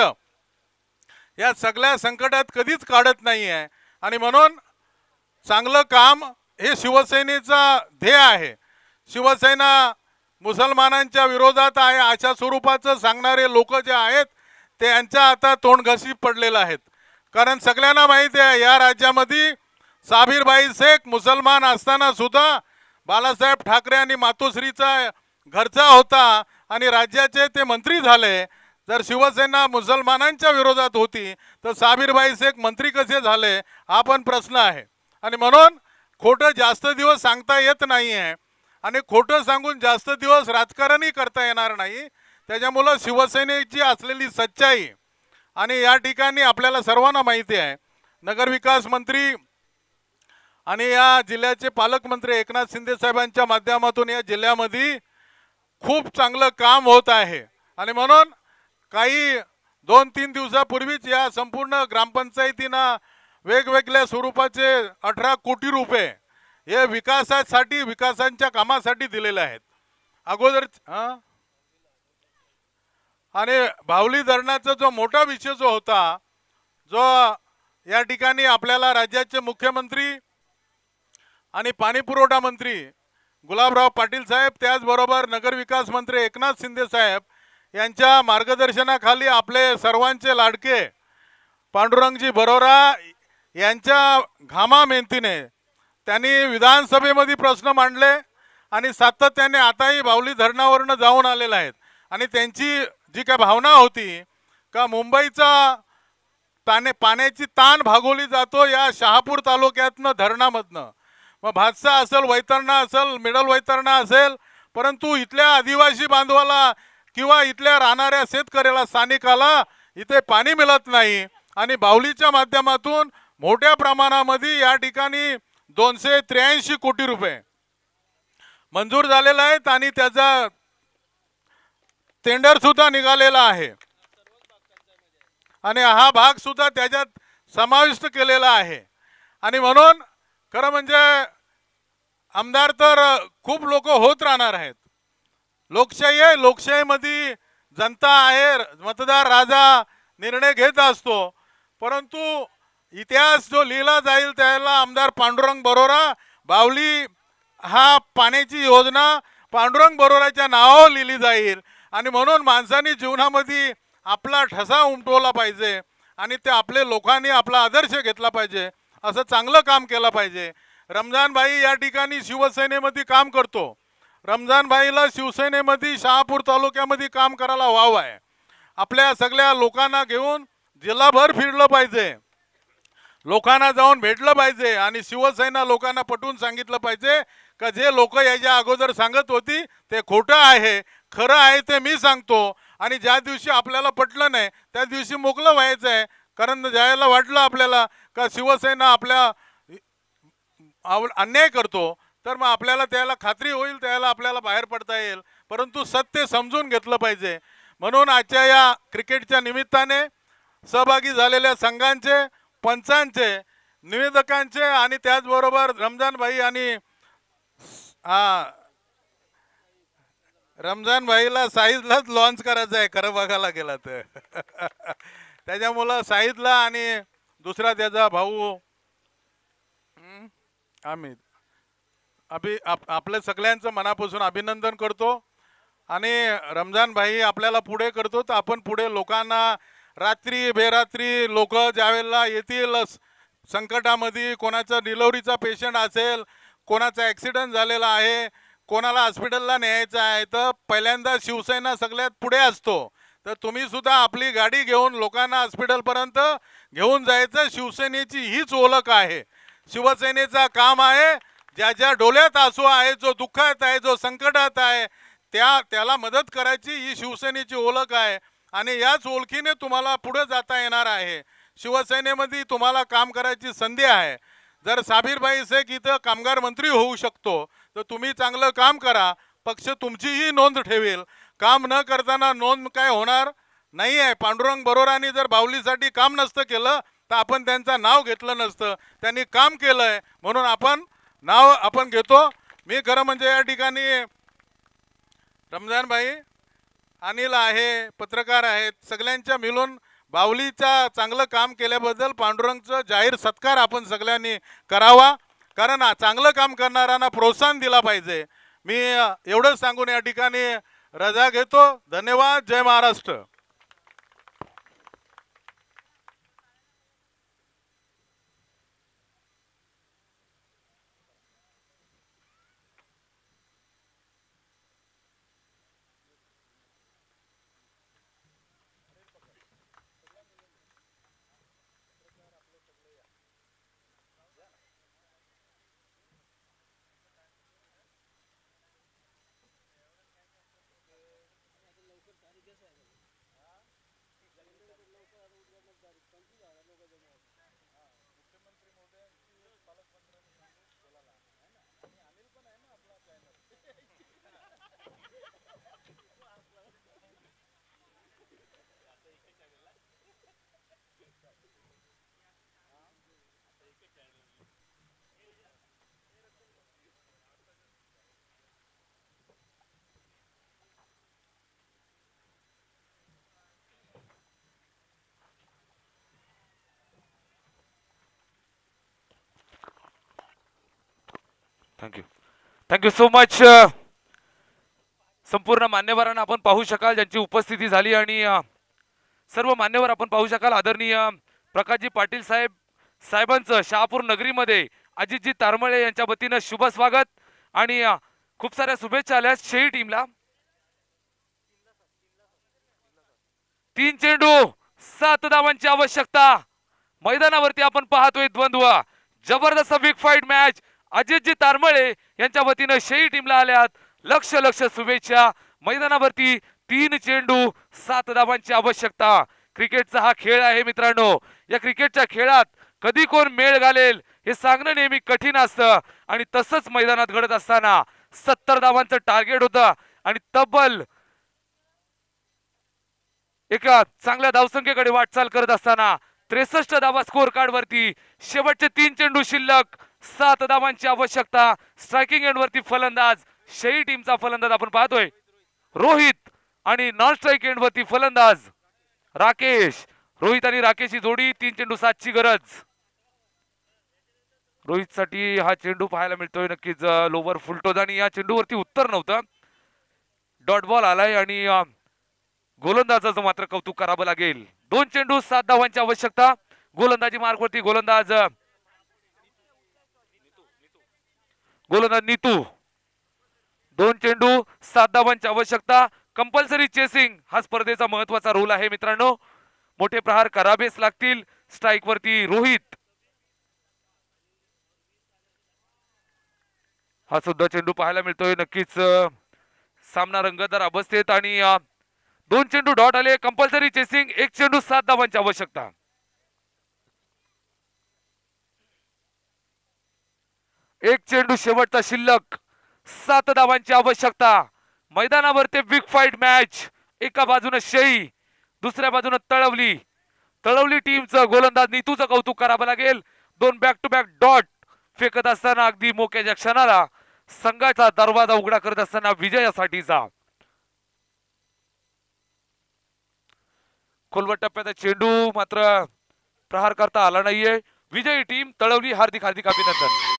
या सगळ्या संकटात कधीच काढत नाही आहे. आणि म्हणून चांगलं काम हे शिवसेनेचा ध्येय आहे. शिवसेना मुसलमानांच्या विरोधात आहे अशा स्वरूपाचं सांगणारे लोक जे आहेत ते यांच्या आता तोंडघशी पडलेलं आहेत. कारण सगळ्यांना माहिती आहे या राज्यामध्ये साबीरबाई शेख मुसलमान असताना सुद्धा बाळासाहेब ठाकरे आणि मातोश्रीचा घरचा होता आणि राज्याचे ते मंत्री झाले. जर शिवसेना मुसलमानांच्या विरोधात होती तर साबीरबाई शेख मंत्री कसे झाले हा पण प्रश्न आहे. आणि म्हणून खोटं जास्त दिवस सांगता येत नाही आहे आणि खोटं सांगून जास्त दिवस राजकारणही करता येणार नाही. त्याच्यामुळं शिवसेनेची असलेली सच्चाई आणि या ठिकाणी आपल्याला सर्वांना माहिती आहे नगरविकास मंत्री आणि या जिल्ह्याचे पालकमंत्री एकनाथ शिंदे साहेबांच्या माध्यमातून या जिल्ह्यामध्ये खूप चांगलं काम होत आहे. आणि म्हणून काही 2-3 दिवसापूर्वीच या संपूर्ण ग्रामपंचायतींना वेगवेगळ्या स्वरूपाचे 18 कोटी रुपये हे विकासासाठी विकासांच्या कामासाठी दिलेले आहेत. अगोदर आणि भावली धरणाचा जो मोठा विषय जो होता जो या ठिकाणी आपल्याला राज्याचे मुख्यमंत्री आणि पाणी पुरवठा मंत्री गुलाबराव पाटील साहेब त्याचबरोबर नगरविकास मंत्री एकनाथ शिंदे साहेब यांच्या मार्गदर्शनाखाली आपले सर्वांचे लाडके पांडुरंगजी बरोरा यांच्या घामा मेहनतीने त्यांनी विधानसभेमध्ये प्रश्न मांडले आणि सातत्याने आताही भावली धरणावरनं जाऊन आलेले आहेत. आणि त्यांची जी काय भावना होती का मुंबईचा पाण्याची ताण भागवली जातो या शहापूर तालुक्यातनं धरणामधनं, मग भातसा असेल, वैतरणा असेल, मिडल वैतरणा असेल, परंतु इथल्या आदिवासी बांधवाला किंवा इथल्या राहणाऱ्या शेतकऱ्याला स्थानिकाला इथे पाणी मिळत नाही. आणि बावलीच्या माध्यमातून मोठ्या प्रमाणामध्ये या ठिकाणी 283 कोटी रुपये मंजूर झालेले आहेत आणि त्याचा टेंडर सुद्धा निघालेला आहे आणि हा भाग सुद्धा त्याच्यात समाविष्ट केलेला आहे. आणि म्हणून खरं म्हणजे आमदार तर खूप लोक होत राहणार आहेत. लोकशाही आहे, लोकशाहीमध्ये जनता आहे, मतदार राजा निर्णय घेत असतो. परंतु इतिहास जो लिहिला जाईल त्याला आमदार पांडुरंग बरोरा बावली हा पाण्याची योजना पांडुरंग बरोराच्या नावावर लिहिली जाईल. आणि म्हणून माणसांनी जीवनामध्ये आपला ठसा उमटवला पाहिजे आणि ते आपले लोकांनी आपला आदर्श घेतला पाहिजे, असं चांगलं काम केलं पाहिजे. रमजान भाई या ठिकाणी शिवसेनेमध्ये काम करतो. रमजान भाईला शिवसेनेमध्ये शहापूर तालुक्यामध्ये काम करायला वाव आहे. आपल्या सगळ्या लोकांना घेऊन जिल्हाभर फिरलं पाहिजे, लोकांना जाऊन भेटलं पाहिजे आणि शिवसेना लोकांना पटवून सांगितलं पाहिजे का जे लोक याच्या अगोदर सांगत होती ते खोटं आहे, खरं आहे ते मी सांगतो. आणि ज्या दिवशी आपल्याला पटलं नाही त्या दिवशी मोकळं व्हायचं आहे. कारण ज्यावेळेला वाटलं आपल्याला का शिवसेना आपल्या अन्याय करतो तर मग आपल्याला त्याला खात्री होईल, त्याला आपल्याला बाहेर पडता येईल. परंतु सत्य समजून घेतलं पाहिजे. म्हणून आजच्या या क्रिकेटच्या निमित्ताने सहभागी झालेल्या संघांचे, पंचांचे, निवेदकांचे आणि त्याचबरोबर रमजान भाई आणि रमजान भाईला साईदलाच लॉन्च करायचं आहे खरं बघायला गेला तर त्याच्यामुळं साईदला आणि दुसरा त्याचा भाऊ अमित आपल्या सगळ्यांचं मनापासून अभिनंदन करतो. आणि रमजान भाई आपल्याला पुढे करतो तर आपण पुढे लोकांना रात्री बेरात्री लोक ज्यावेळेला येतील संकटामध्ये, कोणाचा डिलिव्हरीचा पेशंट असेल, कोणाचा ॲक्सिडेंट झालेला आहे, कोणाला हॉस्पिटलला न्यायचं आहे तर पहिल्यांदा शिवसेना सगळ्यात पुढे असतो. तर तुम्ही सुद्धा आपली गाडी घेऊन लोकांना हॉस्पिटलपर्यंत घेऊन जायचं. शिवसेनेची हीच ओळख आहे. शिवसेनेचा काम आहे ज्याच्या डोळ्यात आसू आहे, जो दुःखात आहे, जो संकटात आहे त्याला मदत करायची ही शिवसेनेची ओळख आहे. आणि याच ओळखीने तुम्हाला पुढे जाता येणार आहे. शिवसेनेमध्ये तुम्हाला काम करायची संधी आहे. जर साबीरबाई शेख इथं कामगार मंत्री होऊ शकतो तर तुम्ही चांगलं काम करा, पक्ष तुमचीही नोंद ठेवेल. काम न करताना नोंद काय होणार नाही आहे. पांडुरंग बरोरांनी जर बावलीसाठी काम नसतं केलं तर आपण त्यांचं नाव घेतलं नसतं. त्यांनी काम केलंय म्हणून आपण नाव आपण घेतो. मी खरं म्हणजे या ठिकाणी रमजान भाई, अनिल आहे, पत्रकार आहेत, सगळ्यांच्या मिळून बावलीचा चांगलं काम केल्याबद्दल पांडुरंगचं जाहीर सत्कार आपण सगळ्यांनी करावा. कारण चांगलं काम करणाऱ्यांना प्रोत्साहन दिला पाहिजे. मी एवढंच सांगून या ठिकाणी रजा घेतो. धन्यवाद. जय महाराष्ट्र. Thank you so much. संपूर्ण मान्यवरांना आपण पाहू शकाल ज्यांची उपस्थिती झाली आणि सर्व मान्यवर आपण पाहू शकाल. आदरणीय प्रकाशजी पाटील साहेबांचं शहापूर नगरीमध्ये अजितजी तारमळे यांच्या वतीनं शुभ स्वागत आणि खूप साऱ्या शुभेच्छा आल्या शेही टीमला. 3 चेंडू 7 धावांची आवश्यकता. मैदानावरती आपण पाहतोय द्वंद्व. जबरदस्त big fight match. Ajitji Tarmale यांच्या वतीनं शेही टीमला आल्यात. लक्ष शुभेच्छा. मैदानावरती 3 चेंडू 7 धावांची आवश्यकता. क्रिकेटचा हा खेळ आहे मित्रांनो. या क्रिकेटच्या खेळात कधी कोण मेळ घालेल हे सांगणं नेहमी कठीण असतं आणि तसंच मैदानात घडत असताना 70 धावांचं टार्गेट होतं आणि तब्बल एका चांगल्या धावसंख्येकडे वाटचाल करत असताना 63 धावा स्कोर कार्ड वरती. शेवटचे 3 चेंडू शिल्लक. 7 धावांची आवश्यकता. स्ट्रायकिंग एंड वरती फलंदाज शेही टीमचा फलंदाज आपण पाहतोय रोहित आणि नॉन स्ट्राइक एंड वरती फलंदाज राकेश. रोहित आणि राकेशची जोडी. 3 चेंडू 7ची गरज. रोहित साठी हा चेंडू पाहायला मिळतोय नक्कीच लोवर फुलटोज आणि या चेंडूवरती उत्तर नव्हतं. डॉट बॉल आलाय आणि गोलंदाजाचं मात्र कौतुक करावं लागेल. 2 चेंडू 7 धावांची आवश्यकता. गोलंदाजी मार्गवरती गोलंदाज नीतू. 2 चेंडू 7 धावांची आवश्यकता. कंपल्सरी चेसिंग हा स्पर्धेचा महत्वाचा रोल आहे मित्रांनो. मोठे प्रहार करावेच लागतील. स्ट्राइक वरती रोहित. हा सुद्धा चेंडू पाहायला मिळतोय नक्कीच सामना रंगतदार अवस्थेत आणि 2 चेंडू डॉट आले. Compulsory chasing. 1 चेंडू 7 धावांची आवश्यकता. 1 चेंडू शेवटचा शिल्लक. 7 धावांची आवश्यकता. मैदानावर ते बिग फाईट मॅच. एका बाजूने शेही दुसऱ्या बाजूने तळवली टीमचं गोलंदाज नीतूचं कौतुक करावं लागेल. 2 बॅक टू बॅक डॉट फेकत असताना अगदी मोक्याच्या क्षणाला संघाचा दरवाजा उघडा करत असताना विजयासाठीचा खोलवट टप्प्याचा चेंडू मात्र प्रहार करता आला नाहीये. विजयी टीम तळवली. हार्दिक अभिनंदन.